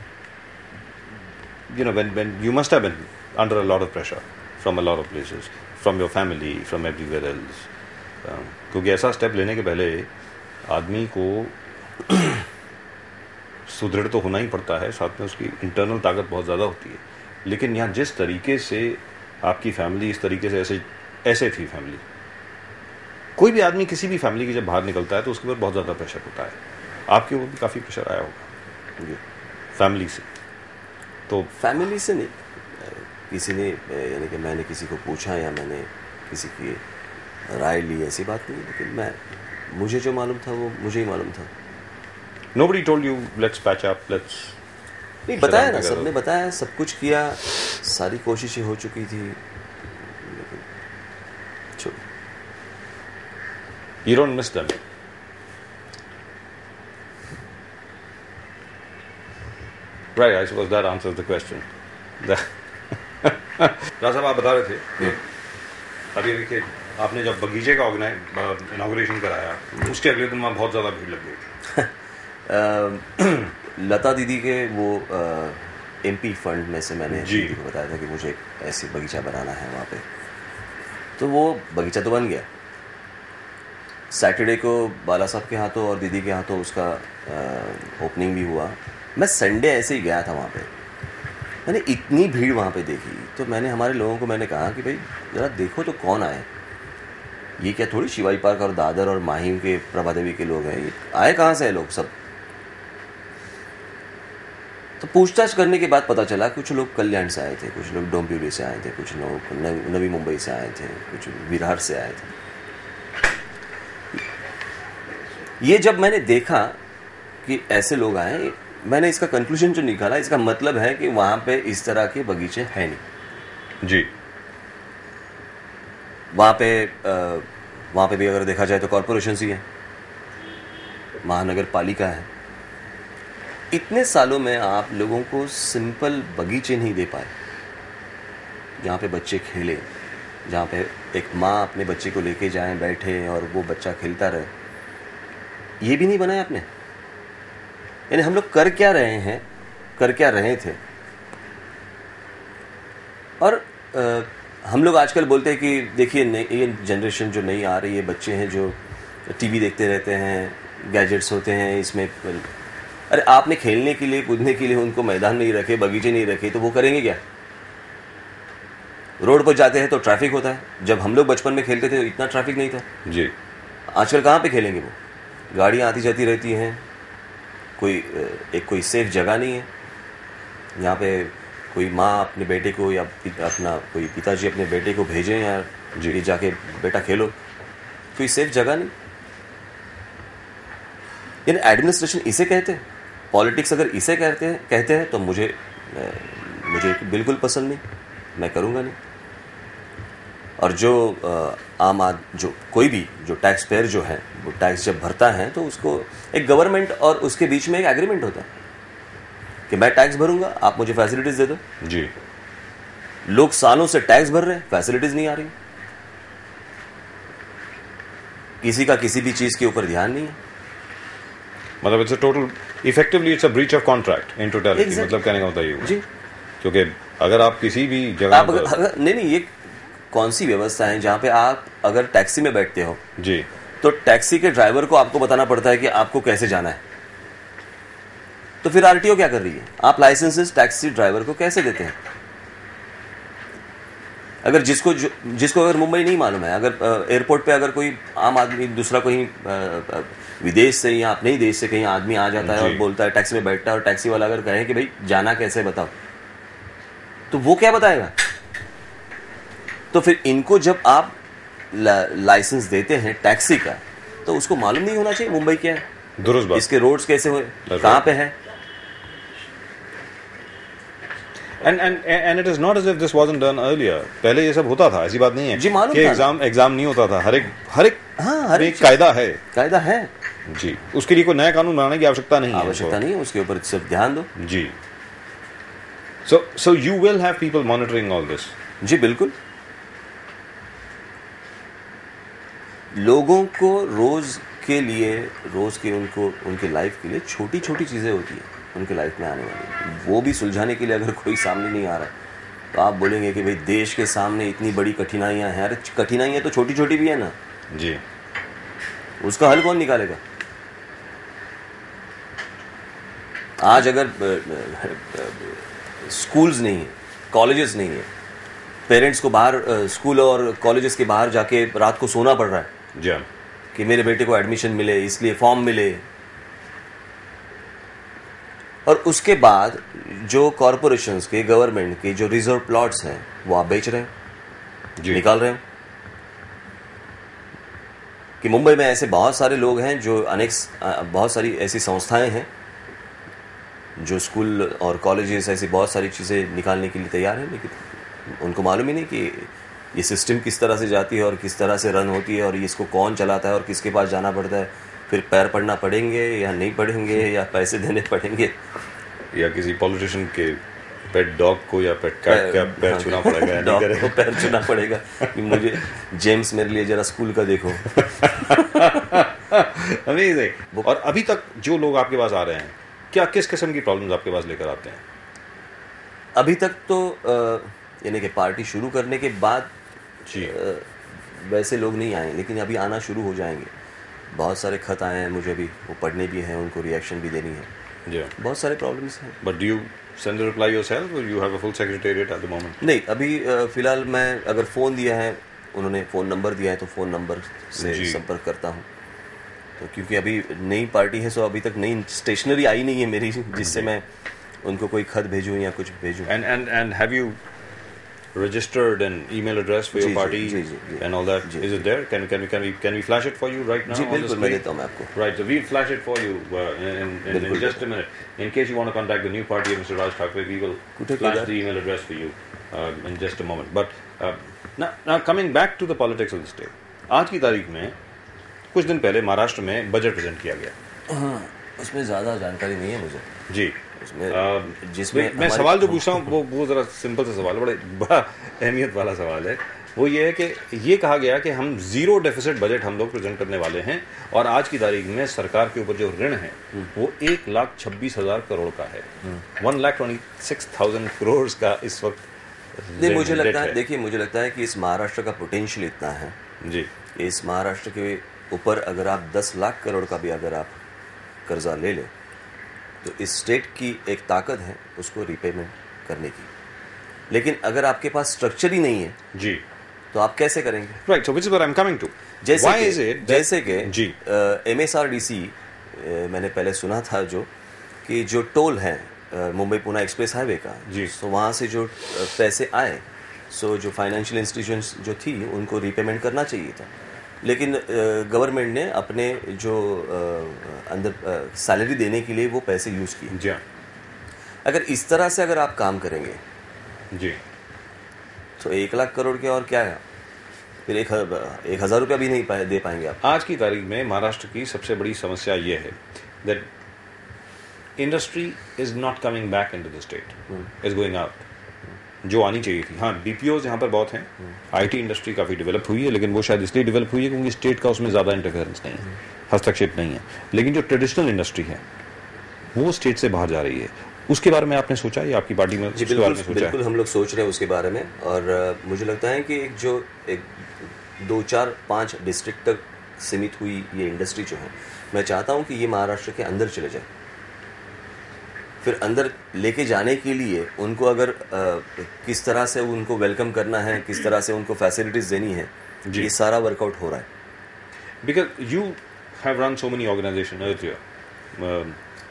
you know, when when you must have been under a lot of pressure from a lot of places, from your family, from everywhere else, um, क्योंकि ऐसा स्टेप लेने के पहले आदमी को सुदृढ़ तो होना ही पड़ता है, साथ में उसकी इंटरनल ताकत बहुत ज़्यादा होती है। लेकिन यहाँ जिस तरीके से आपकी फैमिली, इस तरीके से ऐसे ऐसे थी फैमिली, कोई भी आदमी किसी भी फैमिली की जब बाहर निकलता है तो उसके ऊपर बहुत ज़्यादा प्रेशर होता है। आपके ऊपर भी काफ़ी प्रेशर आया होगा फैमिली से? तो फैमिली से नहीं, किसी ने, यानी कि मैंने किसी को पूछा या मैंने किसी की राय ली, ऐसी बात नहीं, लेकिन मैं, मुझे जो मालूम था वो मुझे ही मालूम था। Nobody told you let's patch up, let's, नहीं बताया ना, सबने बताया, सब कुछ किया, सारी कोशिशें हो चुकी थी, लेकिन छोड़ो। You don't miss them? Right, I suppose that answers the question. राज साहब, आप बता रहे थे अभी अभी कि आपने जब बगीचे का इनॉग्रेशन कराया, उसके अगले दिन वहाँ बहुत ज़्यादा भीड़ लग गई थी। लता दीदी के वो एमपी फंड में से मैंने जी को बताया था कि मुझे एक ऐसी बगीचा बनाना है वहाँ पे, तो वो बगीचा तो बन गया। सैटरडे को बाला साहब के हाथों और दीदी के हाथों उसका ओपनिंग भी हुआ। मैं संडे ऐसे ही गया था वहाँ पे, मैंने इतनी भीड़ वहाँ पे देखी, तो मैंने हमारे लोगों को मैंने कहा कि भाई ज़रा देखो तो कौन आए, ये क्या थोड़ी शिवाजी पार्क और दादर और माहिम के प्रभादेवी के लोग हैं, ये आए कहाँ से है लोग सब। तो पूछताछ करने के बाद पता चला कुछ लोग कल्याण से आए थे, कुछ लोग डोंबिवली से आए थे, कुछ लोग नवी मुंबई से आए थे, कुछ विरार से आए थे। ये जब मैंने देखा कि ऐसे लोग आए, मैंने इसका कंक्लूजन जो निकाला, इसका मतलब है कि वहाँ पे इस तरह के बगीचे हैं नहीं जी। वहाँ पे आ, वहाँ पे भी अगर देखा जाए तो कॉरपोरेशन ही है, महानगर पालिका है। इतने सालों में आप लोगों को सिंपल बगीचे नहीं दे पाए जहाँ पे बच्चे खेलें, जहाँ पे एक माँ अपने बच्चे को लेके जाए, बैठे और वो बच्चा खेलता रहे। ये भी नहीं बनाया आपने। यानी हम लोग कर क्या रहे हैं, कर क्या रहे थे। और आ, हम लोग आजकल बोलते हैं कि देखिए ये जनरेशन जो नई आ रही है, बच्चे हैं जो टीवी देखते रहते हैं, गैजेट्स होते हैं इसमें। अरे आपने खेलने के लिए, कूदने के लिए उनको मैदान नहीं रखे, बगीचे नहीं रखे, तो वो करेंगे क्या? रोड पर जाते हैं तो ट्रैफिक होता है। जब हम लोग बचपन में खेलते थे तो इतना ट्रैफिक नहीं था जी। आजकल कहाँ पे खेलेंगे? वो गाड़ियाँ आती जाती रहती हैं, कोई एक कोई सेफ जगह नहीं है यहाँ पे कोई माँ अपने बेटे को या अपना कोई पिताजी अपने बेटे को भेजें या जी जाके बेटा खेलो, कोई सेफ जगह नहीं। यानी एडमिनिस्ट्रेशन इसे कहते हैं, पॉलिटिक्स अगर इसे कहते हैं कहते हैं तो मुझे मुझे बिल्कुल पसंद नहीं, मैं करूँगा नहीं। और जो आम आदमी, जो कोई भी जो टैक्स पेयर जो है, वो टैक्स जब भरता है तो उसको एक गवर्नमेंट और उसके बीच में एक एग्रीमेंट होता है कि मैं टैक्स भरूंगा, आप मुझे फैसिलिटीज दे दो। जी। लोग सालों से टैक्स भर रहे हैं, फैसिलिटीज नहीं आ रही, किसी का किसी भी चीज के ऊपर ध्यान नहीं है। मतलब it's a total, effectively it's a breach of contract in totality. exactly. मतलब कहने का मतलब ये जी, क्योंकि अगर आप किसी भी जगह आप अगर, अगर नहीं नहीं ये कौन सी व्यवस्था है जहां पे आप अगर टैक्सी में बैठते हो जी, तो टैक्सी के ड्राइवर को आपको बताना पड़ता है कि आपको कैसे जाना है। तो फिर आरटीओ क्या कर रही है? आप लाइसेंसेस टैक्सी ड्राइवर को कैसे देते हैं? अगर जिसको जिसको अगर मुंबई नहीं मालूम है, अगर एयरपोर्ट पे अगर कोई आम आदमी दूसरा कहीं विदेश से या अपने ही देश से कहीं आदमी आ जाता है और बोलता है, टैक्सी में बैठता है, और टैक्सी वाला अगर कहे कि भाई जाना कैसे बताओ, तो वो क्या बताएगा? तो फिर इनको जब आप लाइसेंस देते हैं टैक्सी का, तो उसको मालूम नहीं होना चाहिए मुंबई क्या है, दुरुस्त बात, इसके रोड्स कैसे हुए, कहाँ पे है। And and and it is not as if this wasn't done earlier. पहले ये सब होता था, ऐसी बात नहीं है जी, मालूम कि था। एग्जाम एग्जाम नहीं होता था। हर एक हर एक हाँ, हर एक कायदा है, कायदा है जी। उसके लिए कोई नया कानून बनाने की आवश्यकता नहीं है, आवश्यकता नहीं है, उसके ऊपर सिर्फ ध्यान दो। जी। So so you will have people monitoring all this. जी बिल्कुल। लोगों को रोज के लिए, रोज के उनको उनके लाइफ के लिए छोटी छोटी चीजें होती है उनके लाइफ में आने वाली, वो भी सुलझाने के लिए अगर कोई सामने नहीं आ रहा तो आप बोलेंगे कि भाई देश के सामने इतनी बड़ी कठिनाइयां हैं। अरे कठिनाइयां तो छोटी छोटी भी है ना जी, उसका हल कौन निकालेगा? आज अगर स्कूल्स नहीं है, कॉलेजेस नहीं है, पेरेंट्स को बाहर स्कूल और कॉलेजेस के बाहर जाके रात को सोना पड़ रहा है जी, कि मेरे बेटे को एडमिशन मिले, इसलिए फॉर्म मिले, और उसके बाद जो कॉरपोरेशंस के, गवर्नमेंट के जो रिजर्व प्लॉट्स हैं वो आप बेच रहे हैं, निकाल रहे हैं। कि मुंबई में ऐसे बहुत सारे लोग हैं जो अनेक बहुत सारी ऐसी संस्थाएं हैं जो स्कूल और कॉलेजेस ऐसी बहुत सारी चीज़ें निकालने के लिए तैयार हैं, लेकिन उनको मालूम ही नहीं कि ये सिस्टम किस तरह से जाती है और किस तरह से रन होती है और इसको कौन चलाता है और किसके पास जाना पड़ता है। फिर पैर पड़ना पड़ेंगे या नहीं पड़ेंगे, या पैसे देने पड़ेंगे, या किसी पॉलिटिशियन के पेट डॉग को या पेट कैट का पैर छूना पड़ेगा, डॉग को पैर छूना पड़ेगा कि मुझे जेम्स मेरे लिए जरा स्कूल का देखो। अमेजिंग। और अभी तक जो लोग आपके पास आ रहे हैं, क्या किस किस्म की प्रॉब्लम्स आपके पास लेकर आते हैं? अभी तक तो यानी कि पार्टी शुरू करने के बाद जी वैसे लोग नहीं आए, लेकिन अभी आना शुरू हो जाएंगे। बहुत सारे खत आए हैं मुझे, अभी वो पढ़ने भी हैं, उनको रिएक्शन भी देनी है। जी, बहुत सारे प्रॉब्लम्स हैं। But do you send the reply yourself और you have a full secretariat at the moment? नहीं, अभी फिलहाल मैं अगर फ़ोन दिया है, उन्होंने फ़ोन नंबर दिया है, तो फ़ोन नंबर से संपर्क करता हूँ। तो क्योंकि अभी नई पार्टी है, सो अभी तक नई स्टेशनरी आई नहीं है मेरी जिससे मैं उनको कोई खत भेजूँ या कुछ भेजूँ। And and and have you registered an email address for your party जी, जी, जी, and all that? जी, Is it there? Can can we can we can we flash it for you right now? जी on the बिल्कुल, मैं screen? देता हूँ मैं आपको। Right, so we'll flash it for you uh, in, in, in just a minute. In case you want to contact the new party of Mister Raj Thackeray, we will flash the email address for you uh, in just a moment. But uh, ना coming back to the politics of the state, आज की तारीख में कुछ दिन पहले महाराष्ट्र में budget present किया गया। हाँ, उसमें ज़्यादा जानकारी नहीं है मुझे जी। उसमें आ, जिसमें मैं सवाल जो पूछ रहा हूँ वो वो ज़रा सिंपल सा सवाल, बड़े बड़ा अहमियत वाला सवाल है। वो ये है कि ये कहा गया कि हम जीरो डेफिसिट बजट हम लोग प्रेजेंट करने वाले हैं, और आज की तारीख में सरकार के ऊपर जो ऋण है वो एक लाख छब्बीस हजार करोड़ का है, one lakh twenty six thousand crore का इस वक्त। नहीं, मुझे लगता है, देखिए मुझे लगता है कि इस महाराष्ट्र का पोटेंशियल इतना है जी, इस महाराष्ट्र के ऊपर अगर आप दस लाख करोड़ का भी अगर आप कर्जा ले लें तो इस स्टेट की एक ताकत है उसको रिपेमेंट करने की। लेकिन अगर आपके पास स्ट्रक्चर ही नहीं है जी, तो आप कैसे करेंगे? Right, so which is what I am coming to. जैसे व्हाई कि इज इट जैसे कि G M S R D C मैंने पहले सुना था जो कि जो टोल है मुंबई पुणे एक्सप्रेस हाईवे का जी, सो वहाँ से जो पैसे आए सो जो फाइनेंशियल इंस्टीट्यूशंस जो थी उनको रीपेमेंट करना चाहिए था, लेकिन गवर्नमेंट ने अपने जो uh, अंदर सैलरी uh, देने के लिए वो पैसे यूज़ किए। जी, अगर इस तरह से अगर आप काम करेंगे जी, तो एक लाख करोड़ के और क्या है, फिर एक एक हज़ार रुपया भी नहीं पाए दे पाएंगे आप। आज की तारीख में महाराष्ट्र की सबसे बड़ी समस्या ये है that industry is not coming back into the state, is going out, जो आनी चाहिए थी। हाँ, डीपीओज यहाँ पर बहुत हैं, आईटी इंडस्ट्री काफ़ी डेवलप हुई है, लेकिन वो शायद इसलिए डेवलप हुई है क्योंकि स्टेट का उसमें ज़्यादा इंटरफेरेंस नहीं है, हस्तक्षेप नहीं है। लेकिन जो ट्रेडिशनल इंडस्ट्री है वो स्टेट से बाहर जा रही है। उसके बारे में आपने सोचा या आपकी पार्टी में? जी बिल्कुल, बिल्कुल हम लोग सोच रहे हैं उसके बारे में, और मुझे लगता है कि एक जो एक दो चार पाँच डिस्ट्रिक्ट तक सीमित हुई ये इंडस्ट्री जो है, मैं चाहता हूँ कि ये महाराष्ट्र के अंदर चले जाए। फिर अंदर लेके जाने के लिए उनको अगर आ, किस तरह से उनको वेलकम करना है, किस तरह से उनको फैसिलिटीज़ देनी है, ये सारा वर्कआउट हो रहा है। Because you have run so many organisation earlier,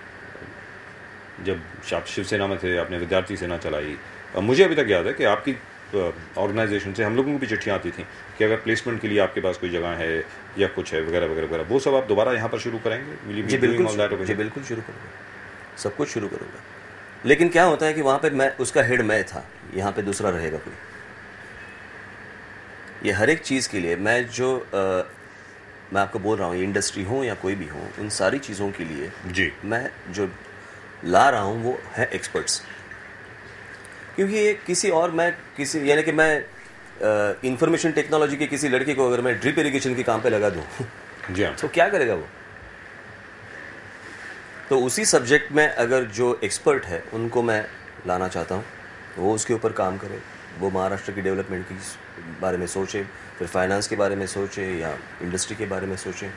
जब आप शिवसेना में थे आपने विद्यार्थी सेना चलाई, मुझे अभी तक याद है कि आपकी ऑर्गेनाइजेशन से हम लोगों को भी चिट्ठियाँ आती थी कि अगर प्लेसमेंट के लिए आपके पास कोई जगह है या कुछ है वगैरह वगैरह वगैरह, वो सब आप दोबारा यहाँ पर शुरू करेंगे? जी बिल्कुल, जी बिल्कुल शुरू करूँगा, सब कुछ शुरू करूँगा। लेकिन क्या होता है कि वहाँ पे मैं उसका हेड मैं था, यहाँ पे दूसरा रहेगा कोई। ये हर एक चीज़ के लिए मैं जो आ, मैं आपको बोल रहा हूँ, ये इंडस्ट्री हो या कोई भी हो, इन सारी चीज़ों के लिए जी मैं जो ला रहा हूँ वो है एक्सपर्ट्स। क्योंकि ये किसी और मैं किसी यानी कि मैं इंफॉर्मेशन टेक्नोलॉजी के किसी लड़के को अगर मैं ड्रिप इरिगेशन के काम पे लगा दूँ जी हाँ, तो क्या करेगा वो? तो उसी सब्जेक्ट में अगर जो एक्सपर्ट है उनको मैं लाना चाहता हूँ, वो उसके ऊपर काम करे, वो महाराष्ट्र की डेवलपमेंट के बारे में सोचे, फिर फाइनेंस के बारे में सोचे या इंडस्ट्री के बारे में सोचे,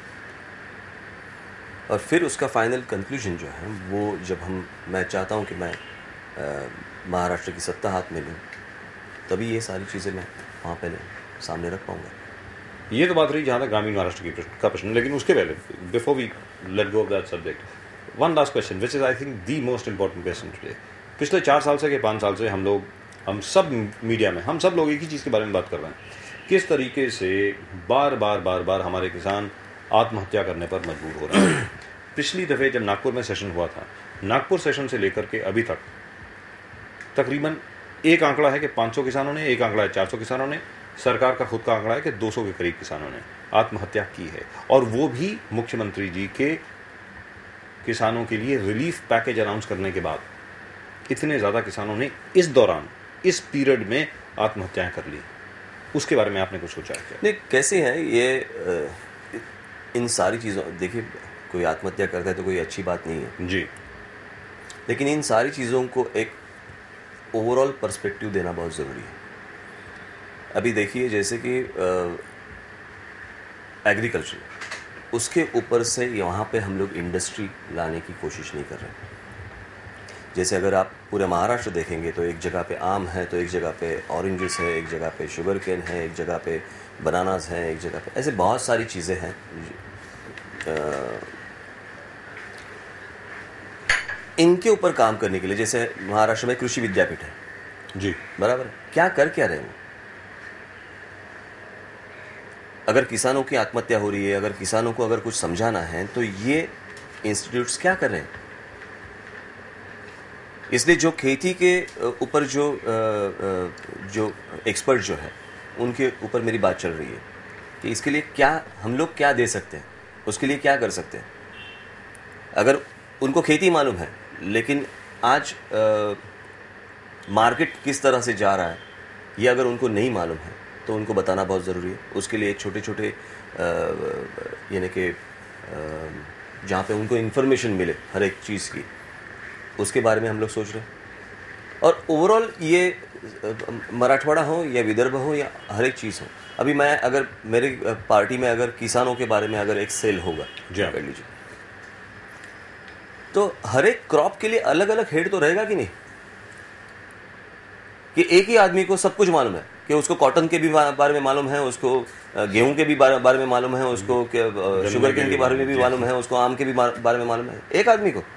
और फिर उसका फाइनल कंक्लूजन जो है वो जब हम मैं चाहता हूँ कि मैं आ, महाराष्ट्र की सत्ता हाथ में लूँ, तभी ये सारी चीज़ें मैं वहाँ पे सामने रख पाऊँगा। ये तो बात रही जहाँ तक ग्रामीण महाराष्ट्र की प्रश्न का प्रश्न, लेकिन उसके पहले before we let go of that subject, one last question which is I think the most important question today. पिछले चार साल से के पाँच साल से हम लोग हम सब मीडिया में हम सब लोग एक ही चीज़ के बारे में बात कर रहे हैं, किस तरीके से बार बार बार बार हमारे किसान आत्महत्या करने पर मजबूर हो रहे हैं। पिछली दफ़े जब नागपुर में सेशन हुआ था, नागपुर सेशन से लेकर के अभी तक तकरीबन एक आंकड़ा है कि पाँच सौ किसानों ने, एक आंकड़ा है चार सौ किसानों ने, सरकार का खुद का आंकड़ा है कि दो सौ के करीब किसानों ने आत्महत्या की है, और वो भी मुख्यमंत्री जी के किसानों के लिए रिलीफ पैकेज अनाउंस करने के बाद इतने ज़्यादा किसानों ने इस दौरान इस पीरियड में आत्महत्याएं कर ली। उसके बारे में आपने कुछ सोचा है क्या? नहीं, कैसे है ये इन सारी चीज़ों, देखिए कोई आत्महत्या करता है तो कोई अच्छी बात नहीं है जी, लेकिन इन सारी चीज़ों को एक ओवरऑल पर्सपेक्टिव देना बहुत ज़रूरी है। अभी देखिए जैसे कि एग्रीकल्चर, उसके ऊपर से यहाँ पे हम लोग इंडस्ट्री लाने की कोशिश नहीं कर रहे। जैसे अगर आप पूरे महाराष्ट्र देखेंगे तो एक जगह पे आम है, तो एक जगह पे ऑरेंजेस है, एक जगह पे शुगर केन है, एक जगह पे बनानास है, एक जगह पे ऐसे बहुत सारी चीज़ें हैं। इनके ऊपर काम करने के लिए जैसे महाराष्ट्र में कृषि विद्यापीठ है जी, बराबर, क्या कर क्या रहे हैं? अगर किसानों की आत्महत्या हो रही है, अगर किसानों को अगर कुछ समझाना है, तो ये इंस्टीट्यूट्स क्या कर रहे हैं? इसलिए जो खेती के ऊपर जो जो एक्सपर्ट जो है उनके ऊपर मेरी बात चल रही है कि इसके लिए क्या हम लोग क्या दे सकते हैं, उसके लिए क्या कर सकते हैं। अगर उनको खेती मालूम है, लेकिन आज आ, मार्केट किस तरह से जा रहा है ये अगर उनको नहीं मालूम है तो उनको बताना बहुत ज़रूरी है। उसके लिए छोटे छोटे यानी कि जहाँ पे उनको इन्फॉर्मेशन मिले हर एक चीज़ की, उसके बारे में हम लोग सोच रहे हैं। और ओवरऑल ये मराठवाड़ा हो या विदर्भ हो या हर एक चीज़ हो, अभी मैं अगर मेरी पार्टी में अगर किसानों के बारे में अगर एक सेल होगा कर लीजिए, तो हर एक क्रॉप के लिए अलग अलग हेड तो रहेगा कि नहीं, कि एक ही आदमी को सब कुछ मालूम है, कि उसको कॉटन के भी बारे में मालूम है, उसको गेहूं के भी बारे में मालूम है, उसको शुगर केन के बारे में भी मालूम है, उसको आम के भी बारे में मालूम है, एक आदमी को।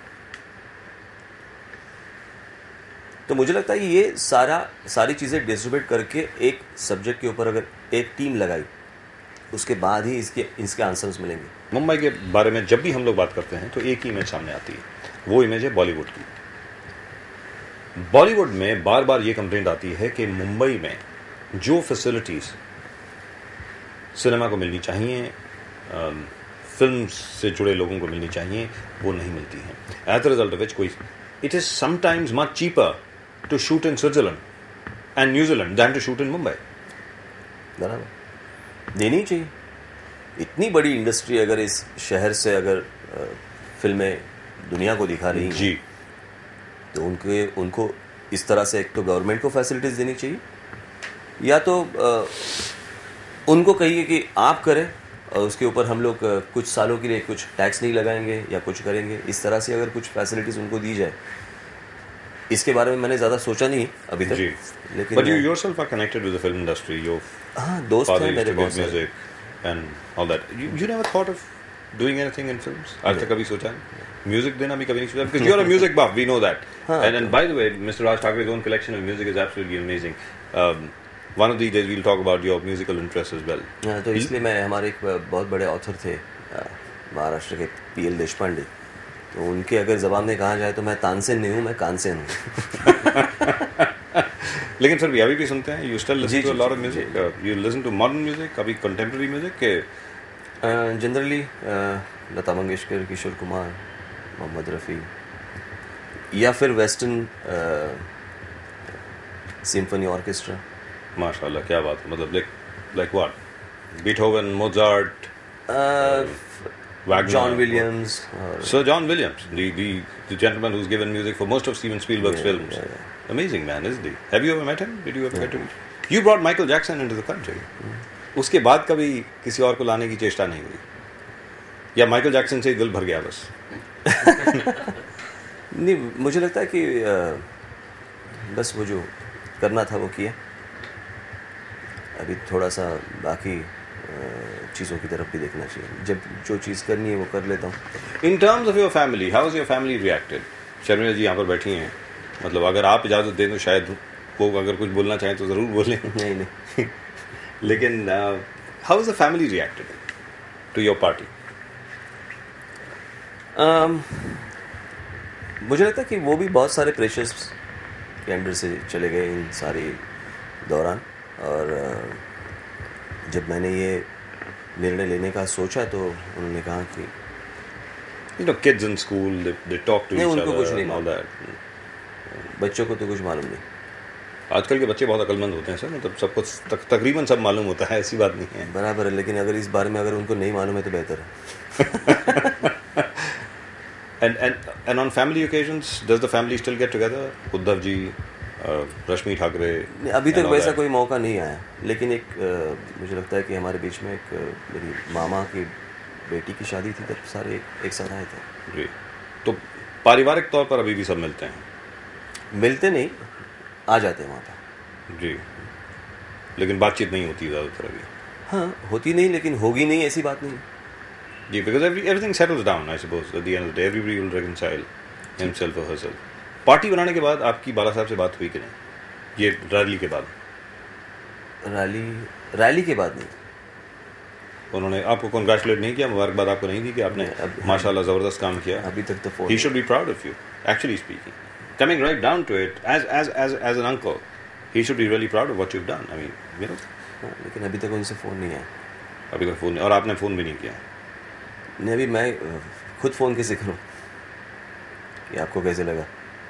तो मुझे लगता है कि ये सारा सारी चीज़ें डिस्ट्रीब्यूट करके एक सब्जेक्ट के ऊपर अगर एक टीम लगाई, उसके बाद ही इसके इसके आंसर्स मिलेंगे। मुंबई के बारे में जब भी हम लोग बात करते हैं तो एक ही इमेज सामने आती है, वो इमेज है बॉलीवुड की। बॉलीवुड में बार बार ये कंप्लेंट आती है कि मुंबई में जो फैसिलिटीज़ सिनेमा को मिलनी चाहिए, फिल्म से जुड़े लोगों को मिलनी चाहिए, वो नहीं मिलती हैं। As a result of which कोई it is sometimes much cheaper to shoot in Switzerland and New Zealand than to shoot in Mumbai. बराबर देनी चाहिए। इतनी बड़ी इंडस्ट्री अगर इस शहर से अगर फिल्में दुनिया को दिखा रही हैं जी, तो उनके उनको इस तरह से एक तो गवर्नमेंट को फैसिलिटीज़ देनी चाहिए, या तो आ, उनको कहिए कि आप करें और उसके ऊपर हम लोग कुछ सालों के लिए कुछ टैक्स नहीं लगाएंगे या कुछ करेंगे। इस तरह से अगर कुछ फैसिलिटीज़ उनको दी जाए, इसके बारे में मैंने ज़्यादा सोचा नहीं अभी तक। लेकिन But you yourself are connected with the film industry. Your हाँ, दोस्त हैं मेरे बहुत सारे music and all that. You, you never thought of doing anything in films? आज तक कभी सोचा नहीं? Music देना भी कभी नहीं सोचा? Because you're a music buff, we know that. And and by the way, Mister Raj Thackeray's own collection of music is absolutely amazing. Um, one of these days we'll talk about your musical interests as well. हाँ, तो इसलिए मैं हमारे एक बहुत बड़े author थे महाराष्ट्र के पी एल देशपांडे, तो उनके अगर जबान में कहा जाए तो मैं तानसेन नहीं हूँ, मैं कानसेन हूँ। लेकिन सर भी अभी भी सुनते हैं? You still listen to a lot of music? You listen to modern music, अभी कंटेम्प्रेरी म्यूजिक के? जनरली लता मंगेशकर, किशोर कुमार, मोहम्मद रफ़ी, या फिर वेस्टर्न सिम्फनी ऑर्केस्ट्रा। माशाल्लाह, क्या बात है। मतलब like like what? Beethoven, Mozart, Wagner, John Williams, Sir John Williams, the, the the gentleman who's given music for most of Steven Spielberg's yeah, films. Yeah, yeah. Amazing man, isn't he? Have you ever met him? Did you ever yeah. get to meet? You brought Michael Jackson into the country. Mm. उसके बाद कभी किसी और को लाने की चेष्टा नहीं हुई, या माइकल जैक्सन से ही दिल भर गया बस? नहीं, मुझे लगता है कि आ, बस वो जो करना था वो किया। अभी थोड़ा सा बाकी चीज़ों की तरफ भी देखना चाहिए। जब जो चीज़ करनी है वो कर लेता हूँ। In terms of your family, how is your family reacted? Sharmila ji यहाँ पर बैठी हैं, मतलब अगर आप इजाज़त दें तो शायद वो अगर कुछ बोलना चाहें तो ज़रूर बोलें। नहीं नहीं लेकिन how is the family reacted to your party? मुझे लगता है कि वो भी बहुत सारे प्रेशर्स के अंडर से चले गए इन सारी दौरान, और uh, जब मैंने ये निर्णय लेने का सोचा तो उन्होंने कहा कि you know kids in school they, they talk to each other, उनको कुछ नहीं all that. बच्चों को तो कुछ मालूम नहीं। आजकल के बच्चे बहुत अक्लमंद होते हैं सर, मतलब सबको तक, तकरीबन सब मालूम होता है, ऐसी बात नहीं है। बराबर है, लेकिन अगर इस बारे में अगर उनको नहीं मालूम है तो बेहतर है। and and and on family occasions does the family still get together? Uddhav ji, रश्मि ठाकरे? अभी तक वैसा कोई मौका नहीं आया, लेकिन एक आ, मुझे लगता है कि हमारे बीच में एक मेरी मामा की बेटी की शादी थी, तब सारे एक, एक साथ आए थे जी। तो पारिवारिक तौर पर अभी भी सब मिलते हैं? मिलते नहीं, आ जाते हैं वहाँ पर जी, लेकिन बातचीत नहीं होती ज़्यादातर अभी? हाँ, होती नहीं, लेकिन होगी नहीं ऐसी बात नहीं जी, because every everything settles down I suppose at the end of the day, everybody will reconcile himself और हरसेल्फ। पार्टी बनाने के बाद आपकी बाला साहब से बात हुई कि नहीं, ये रैली के बाद? रैली रैली के बाद नहीं। उन्होंने आपको कॉन्ग्रेचुलेट नहीं किया, मुबारकबाद आपको नहीं दी कि आपने माशाल्लाह ज़बरदस्त काम किया? अभी तक तो he should be proud of you, actually speaking, coming right down to it, as as as as an uncle, he should be really proud of what you have done. I mean, you know, हाँ, लेकिन अभी तक उनसे phone नहीं आया। अभी तक phone, और आपने फ़ोन भी नहीं किया? नहीं, अभी मैं खुद फ़ोन कैसे करूँ कि आपको कैसे लगा?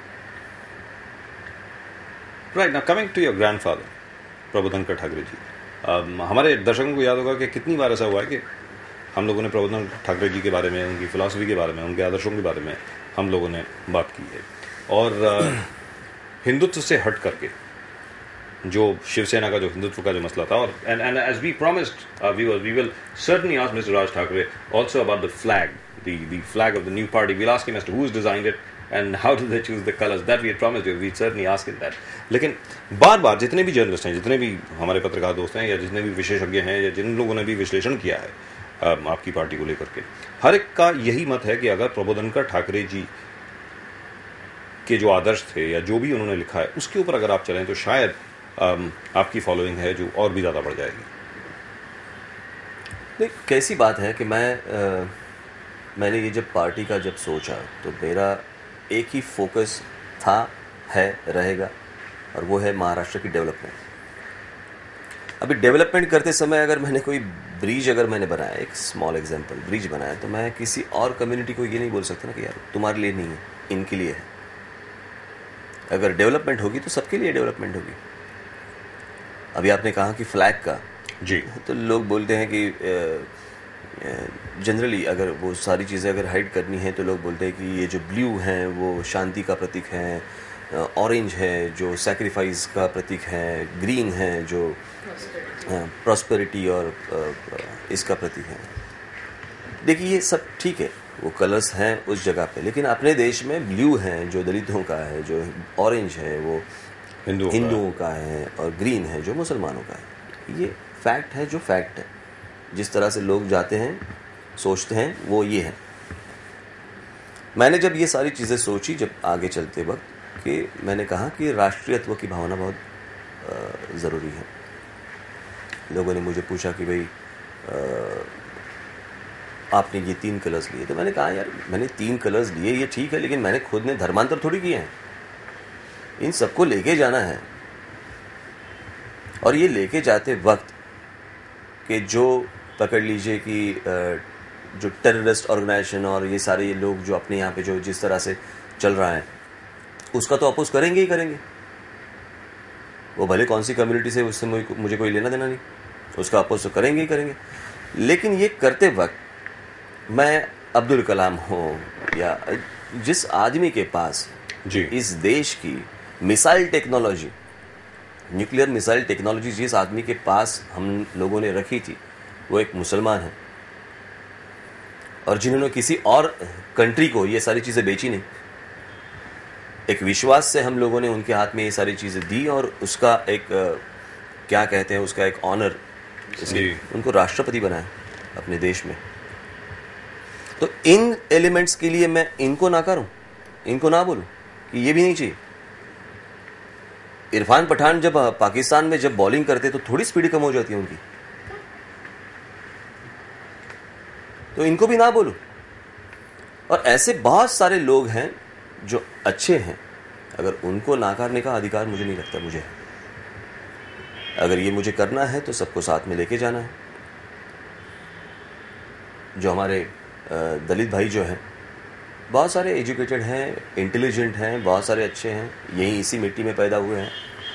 Right, now coming to your grandfather Prabodhankar Thackeray ji, um, हमारे दर्शकों को याद होगा कि कितनी बार ऐसा हुआ है कि हम लोगों ने प्रबोधन ठाकरे जी के बारे में, उनकी फ़िलासफ़ी के बारे में, उनके आदर्शों के बारे में हम लोगों ने बात की है। और uh, हिंदुत्व से हट करके जो शिवसेना का जो हिंदुत्व का जो मसला था, और and and as we promised viewers, we will certainly ask mister Raj Thackeray also about the flag, the the flag of the new party. We will ask him as to who has designed it and how do they choose the colours, that we had promised you, we certainly ask him that. लेकिन बार बार जितने भी journalist हैं, जितने भी हमारे पत्रकार दोस्त हैं, या जितने भी विशेषज्ञ हैं, या जिन लोगों ने भी विश्लेषण किया है um, आपकी पार्टी को लेकर के, हर एक का यही मत है कि अगर प्रबोधनकर ठाकरे जी के जो आदर्श थे या जो भी उन्होंने लिखा है उसके ऊपर अगर आप चलें तो शायद Um, आपकी फॉलोइंग है जो और भी ज़्यादा बढ़ जाएगी। नहीं, कैसी बात है कि मैं आ, मैंने ये जब पार्टी का जब सोचा तो मेरा एक ही फोकस था, है, रहेगा, और वो है महाराष्ट्र की डेवलपमेंट। अभी डेवलपमेंट करते समय अगर मैंने कोई ब्रिज अगर मैंने बनाया, एक स्मॉल एग्जांपल ब्रिज बनाया, तो मैं किसी और कम्युनिटी को ये नहीं बोल सकता ना कि यार तुम्हारे लिए नहीं है, इनके लिए है। अगर डेवलपमेंट होगी तो सबके लिए डेवलपमेंट होगी। अभी आपने कहा कि फ्लैग का जी, तो लोग बोलते हैं कि जनरली अगर वो सारी चीज़ें अगर हाइड करनी है तो लोग बोलते हैं कि ये जो ब्लू हैं वो शांति का प्रतीक है, ऑरेंज है जो सैक्रिफाइस का प्रतीक है, ग्रीन है जो प्रॉस्पेरिटी और uh, इसका प्रतीक है। देखिए ये सब ठीक है, वो कलर्स हैं उस जगह पे, लेकिन अपने देश में ब्लू है जो दलितों का है, जो ऑरेंज है वो हिंदुओं हिंदुओं का है, और ग्रीन है जो मुसलमानों का है। ये फैक्ट है जो फैक्ट है, जिस तरह से लोग जाते हैं सोचते हैं वो ये है। मैंने जब ये सारी चीज़ें सोची जब आगे चलते वक्त, कि मैंने कहा कि राष्ट्रीयत्व की भावना बहुत ज़रूरी है। लोगों ने मुझे पूछा कि भाई आपने ये तीन कलर्स लिए, तो मैंने कहा यार मैंने तीन कलर्स लिए ये ठीक है, लेकिन मैंने खुद ने धर्मांतर थोड़ी किए हैं, इन सबको लेके जाना है। और ये लेके जाते वक्त कि जो पकड़ लीजिए कि जो टेररिस्ट ऑर्गेनाइजेशन और ये सारे लोग जो अपने यहाँ पे जो जिस तरह से चल रहा है उसका तो अपोज करेंगे ही करेंगे। वो भले कौन सी कम्युनिटी से, उससे मुझे कोई लेना देना नहीं, उसका अपोज तो करेंगे ही करेंगे। लेकिन ये करते वक्त मैं अब्दुल कलाम हो या जिस आदमी के पास जी इस देश की missile technology, nuclear missile technology जिस आदमी के पास हम लोगों ने रखी थी, वो एक मुसलमान है, और जिन्होंने किसी और कंट्री को ये सारी चीज़ें बेची नहीं। एक विश्वास से हम लोगों ने उनके हाथ में ये सारी चीज़ें दी, और उसका एक क्या कहते हैं उसका एक ऑनर, उनको राष्ट्रपति बनाया अपने देश में। तो इन एलिमेंट्स के लिए मैं इनको ना करूं, इनको ना बोलूं कि ये भी नहीं चाहिए। इरफान पठान जब पाकिस्तान में जब बॉलिंग करते तो थोड़ी स्पीड कम हो जाती है उनकी, तो इनको भी ना बोलूं। और ऐसे बहुत सारे लोग हैं जो अच्छे हैं, अगर उनको नाकारने का अधिकार मुझे नहीं लगता मुझे। अगर ये मुझे करना है तो सबको साथ में लेके जाना है। जो हमारे दलित भाई जो हैं, बहुत सारे एजुकेटेड हैं, इंटेलिजेंट हैं, बहुत सारे अच्छे हैं, यहीं इसी मिट्टी में पैदा हुए हैं।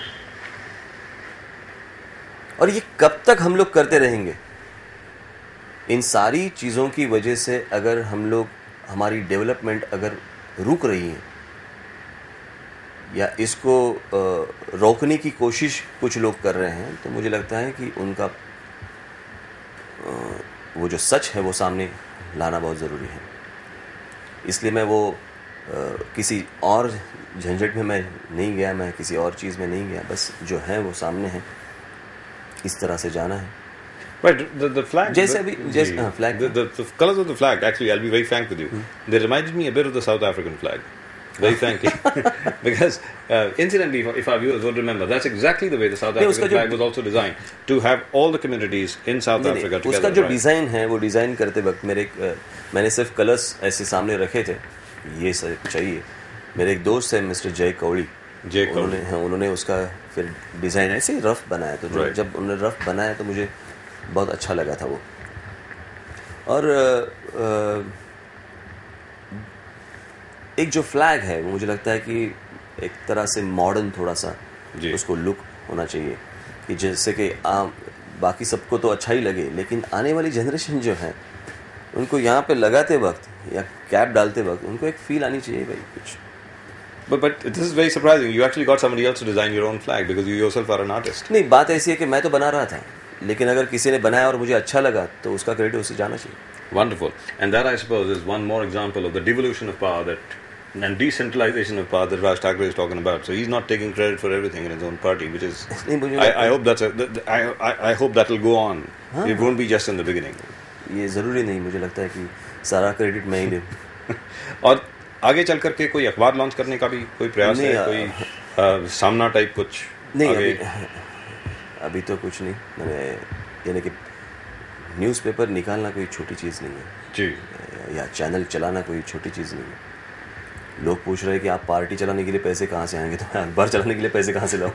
और ये कब तक हम लोग करते रहेंगे? इन सारी चीज़ों की वजह से अगर हम लोग, हमारी डेवलपमेंट अगर रुक रही है या इसको रोकने की कोशिश कुछ लोग कर रहे हैं, तो मुझे लगता है कि उनका वो जो सच है वो सामने लाना बहुत ज़रूरी है। इसलिए मैं वो आ, किसी और झंझट में मैं नहीं गया, मैं किसी और चीज़ में नहीं गया, बस जो है वो सामने है, इस तरह से जाना है। Right, the, the flag. जैसे अभी जैसे हाँ, flag. The, the, the colors of the flag, actually, I'll be very frank with you. Hmm. They reminded me a bit of the South African flag, very frankly, because uh, incidentally, if our viewers would remember, that's exactly the way the South African flag was also designed, to have all the communities in South Africa together. उसका जो design है, वो design करते वक्त मेरे मैंने सिर्फ colours ऐसे सामने रखे थे, ये सब चाहिए। मेरे एक दोस्त है मिस्टर जय कौड़ी, उन्होंने हाँ, उन्होंने उसका फिर डिज़ाइन ऐसे ही रफ बनाया, तो जो जब उन्होंने रफ बनाया तो मुझे बहुत अच्छा लगा था वो। और आ, एक जो फ्लैग है वो मुझे लगता है कि एक तरह से मॉडर्न थोड़ा सा उसको लुक होना चाहिए, कि जैसे कि आम बाकी सबको तो अच्छा ही लगे, लेकिन आने वाली जनरेशन जो है उनको यहाँ पे लगाते वक्त या कैप डालते वक्त उनको एक फील आनी चाहिए भाई कुछ। But but this is very surprising. You actually got somebody else to design your own flag because you yourself are an artist. नहीं, बात ऐसी है कि मैं तो बना रहा था, लेकिन अगर किसी ने बनाया और मुझे अच्छा लगा तो उसका क्रेडिट उसे जाना चाहिए. Wonderful. And that, I suppose, is one more example of the devolution of power that and decentralization of power that Raj Thackeray is talking about. So he's not taking credit for everything in his own party, which is. I, I hope that's a. I I, I hope that will go on. हाँ? It won't be just in the beginning. ये ज़रूरी नहीं, मुझे लगता है कि सारा credit मैं ही लूँ. और आगे चल करके कोई अखबार लॉन्च करने का भी कोई प्रयास है, कोई आ, सामना टाइप कुछ? नहीं, अभी, अभी तो कुछ नहीं. मैंने यानी कि न्यूज़पेपर निकालना कोई छोटी चीज़ नहीं है जी, या चैनल चलाना कोई छोटी चीज़ नहीं है. लोग पूछ रहे हैं कि आप पार्टी चलाने के लिए पैसे कहाँ से आएंगे, तो मैं अखबार चलाने के लिए पैसे कहाँ से लाऊं?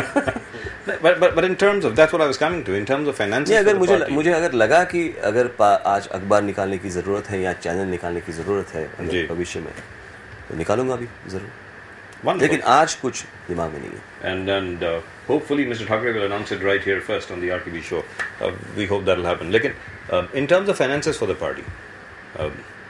but but but in terms of that's what I was coming to in terms of finances. अगर मुझे मुझे अगर लगा कि अगर आज अखबार निकालने की ज़रूरत है या चैनल निकालने की ज़रूरत है भविष्य में, तो निकालूंगा अभी ज़रूर. Wonderful. लेकिन आज कुछ दिमाग में नहीं है. And and uh, hopefully Mister Thackeray will announce it right here first on the R K B show. Uh, we hope that will happen. लेकिन uh, in terms of finances for the party, uh,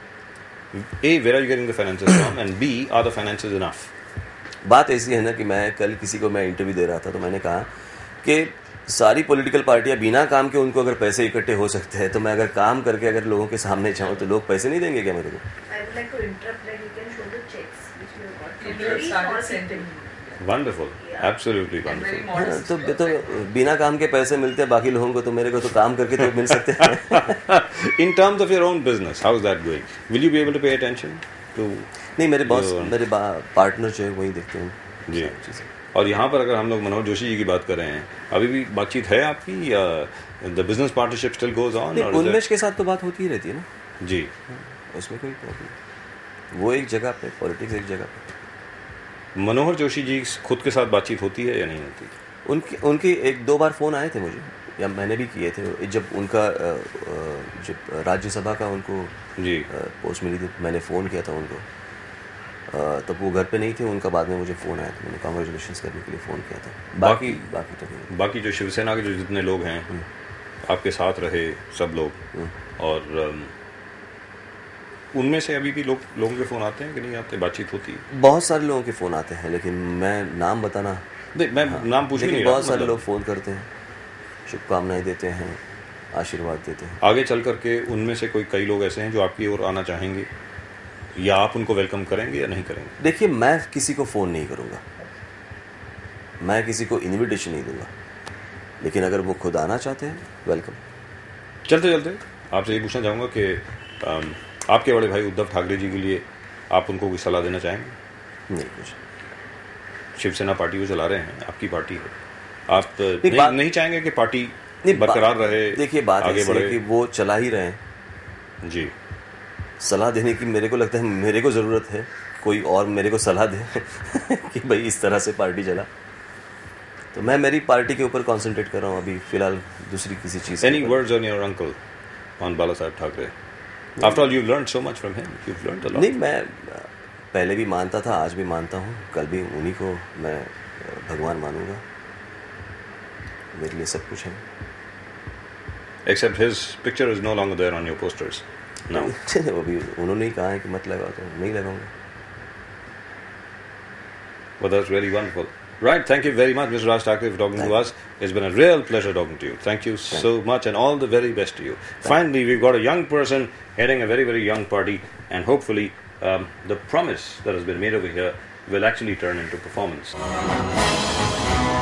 A, where are you getting the finances from, and B, are the finances enough? बात ऐसी है ना कि मैं कल किसी को मैं इंटरव्यू दे रहा था, तो मैंने कहा कि सारी पॉलिटिकल पार्टियां बिना काम के उनको अगर पैसे इकट्ठे हो सकते हैं, तो मैं अगर काम करके अगर लोगों के सामने जाऊं तो लोग पैसे नहीं देंगे क्या मेरे को? I would like to interrupt that you can show the checks which you got. Very small sentence. Wonderful, absolutely wonderful. हाँ, तो तो बिना काम के पैसे मिलते हैं बाकी लोगों को, तो मेरे को तो काम करके तो मिल सकते हैं. In terms of your own business, how is that going? Will you be able to pay attention to? नहीं, मेरे बॉस मेरे पार्टनर जो है वही देखते हैं जी. और यहाँ पर अगर हम लोग मनोहर जोशी जी की बात कर रहे हैं, अभी भी बातचीत है आपकी या the business partnership still goes on? Unmesh के साथ तो बात होती ही रहती है ना जी, उसमें कोई प्रॉब्लम. वो एक जगह पे, पॉलिटिक्स एक जगह पे. मनोहर जोशी जी खुद के साथ बातचीत होती है या नहीं होती? उनकी उनकी एक दो बार फ़ोन आए थे मुझे, या मैंने भी किए थे. जब उनका जब राज्यसभा का उनको जी पोस्ट मिली थी, मैंने फ़ोन किया था उनको. तब वो घर पे नहीं थे. उनका बाद में मुझे फ़ोन आया था, मैंने कांग्रेचुलेशंस करने के लिए फ़ोन किया था. बाकी बाकी तो नहीं. बाकी जो शिवसेना के जो जितने लोग हैं आपके साथ रहे सब लोग, और उनमें से अभी भी लोग लोगों के फ़ोन आते हैं कि नहीं आते? बातचीत होती है? बहुत सारे लोगों के फ़ोन आते हैं, लेकिन मैं नाम बताना नहीं, मैं हाँ, नाम पूछ नहीं. बहुत सारे लोग फ़ोन करते हैं, शुभकामनाएं देते हैं, आशीर्वाद देते हैं. आगे चल करके उनमें से कोई कई लोग ऐसे हैं जो आपकी ओर आना चाहेंगे, या आप उनको वेलकम करेंगे या नहीं करेंगे? देखिए, मैं किसी को फ़ोन नहीं करूँगा, मैं किसी को इन्विटेशन नहीं दूंगा, लेकिन अगर वो खुद आना चाहते हैं, वेलकम. चलते चलते आपसे ये पूछना चाहूँगा कि आपके बड़े भाई उद्धव ठाकरे जी के लिए आप उनको कोई सलाह देना चाहेंगे? नहीं, कुछ. शिवसेना पार्टी को चला रहे हैं, आपकी पार्टी है, आप नहीं, नहीं, नहीं चाहेंगे कि पार्टी बरकरार रहे? देखिए, बात आगे बढ़े कि वो चला ही रहे हैं जी. सलाह देने की मेरे को लगता है मेरे को ज़रूरत है, कोई और मेरे को सलाह दे कि भाई इस तरह से पार्टी चला. तो मैं मेरी पार्टी के ऊपर कंसंट्रेट कर रहा हूँ अभी फ़िलहाल, दूसरी किसी चीज़. Any words on your uncle, on Bala Saheb Thackeray? After all, you've learned so much from him. You've learned a lot. नहीं, मैं पहले भी मानता था, आज भी मानता हूँ, कल भी उन्हीं को मैं भगवान मानूंगा. मेरे लिए सब कुछ है. Except his picture is no longer there on your posters. No. वो भी उन्होंने ही कहा है कि मत लगाओ, तो नहीं लगाऊंगा. Well, that's really wonderful. Right, thank you very much, Mister Raj Thackeray, for talking Thank to us. It's been a real pleasure talking to you. Thank you Thank so you. much, and all the very best to you. Thank Finally, we've got a young person heading a very, very young party, and hopefully um, the promise that has been made over here will actually turn into performance.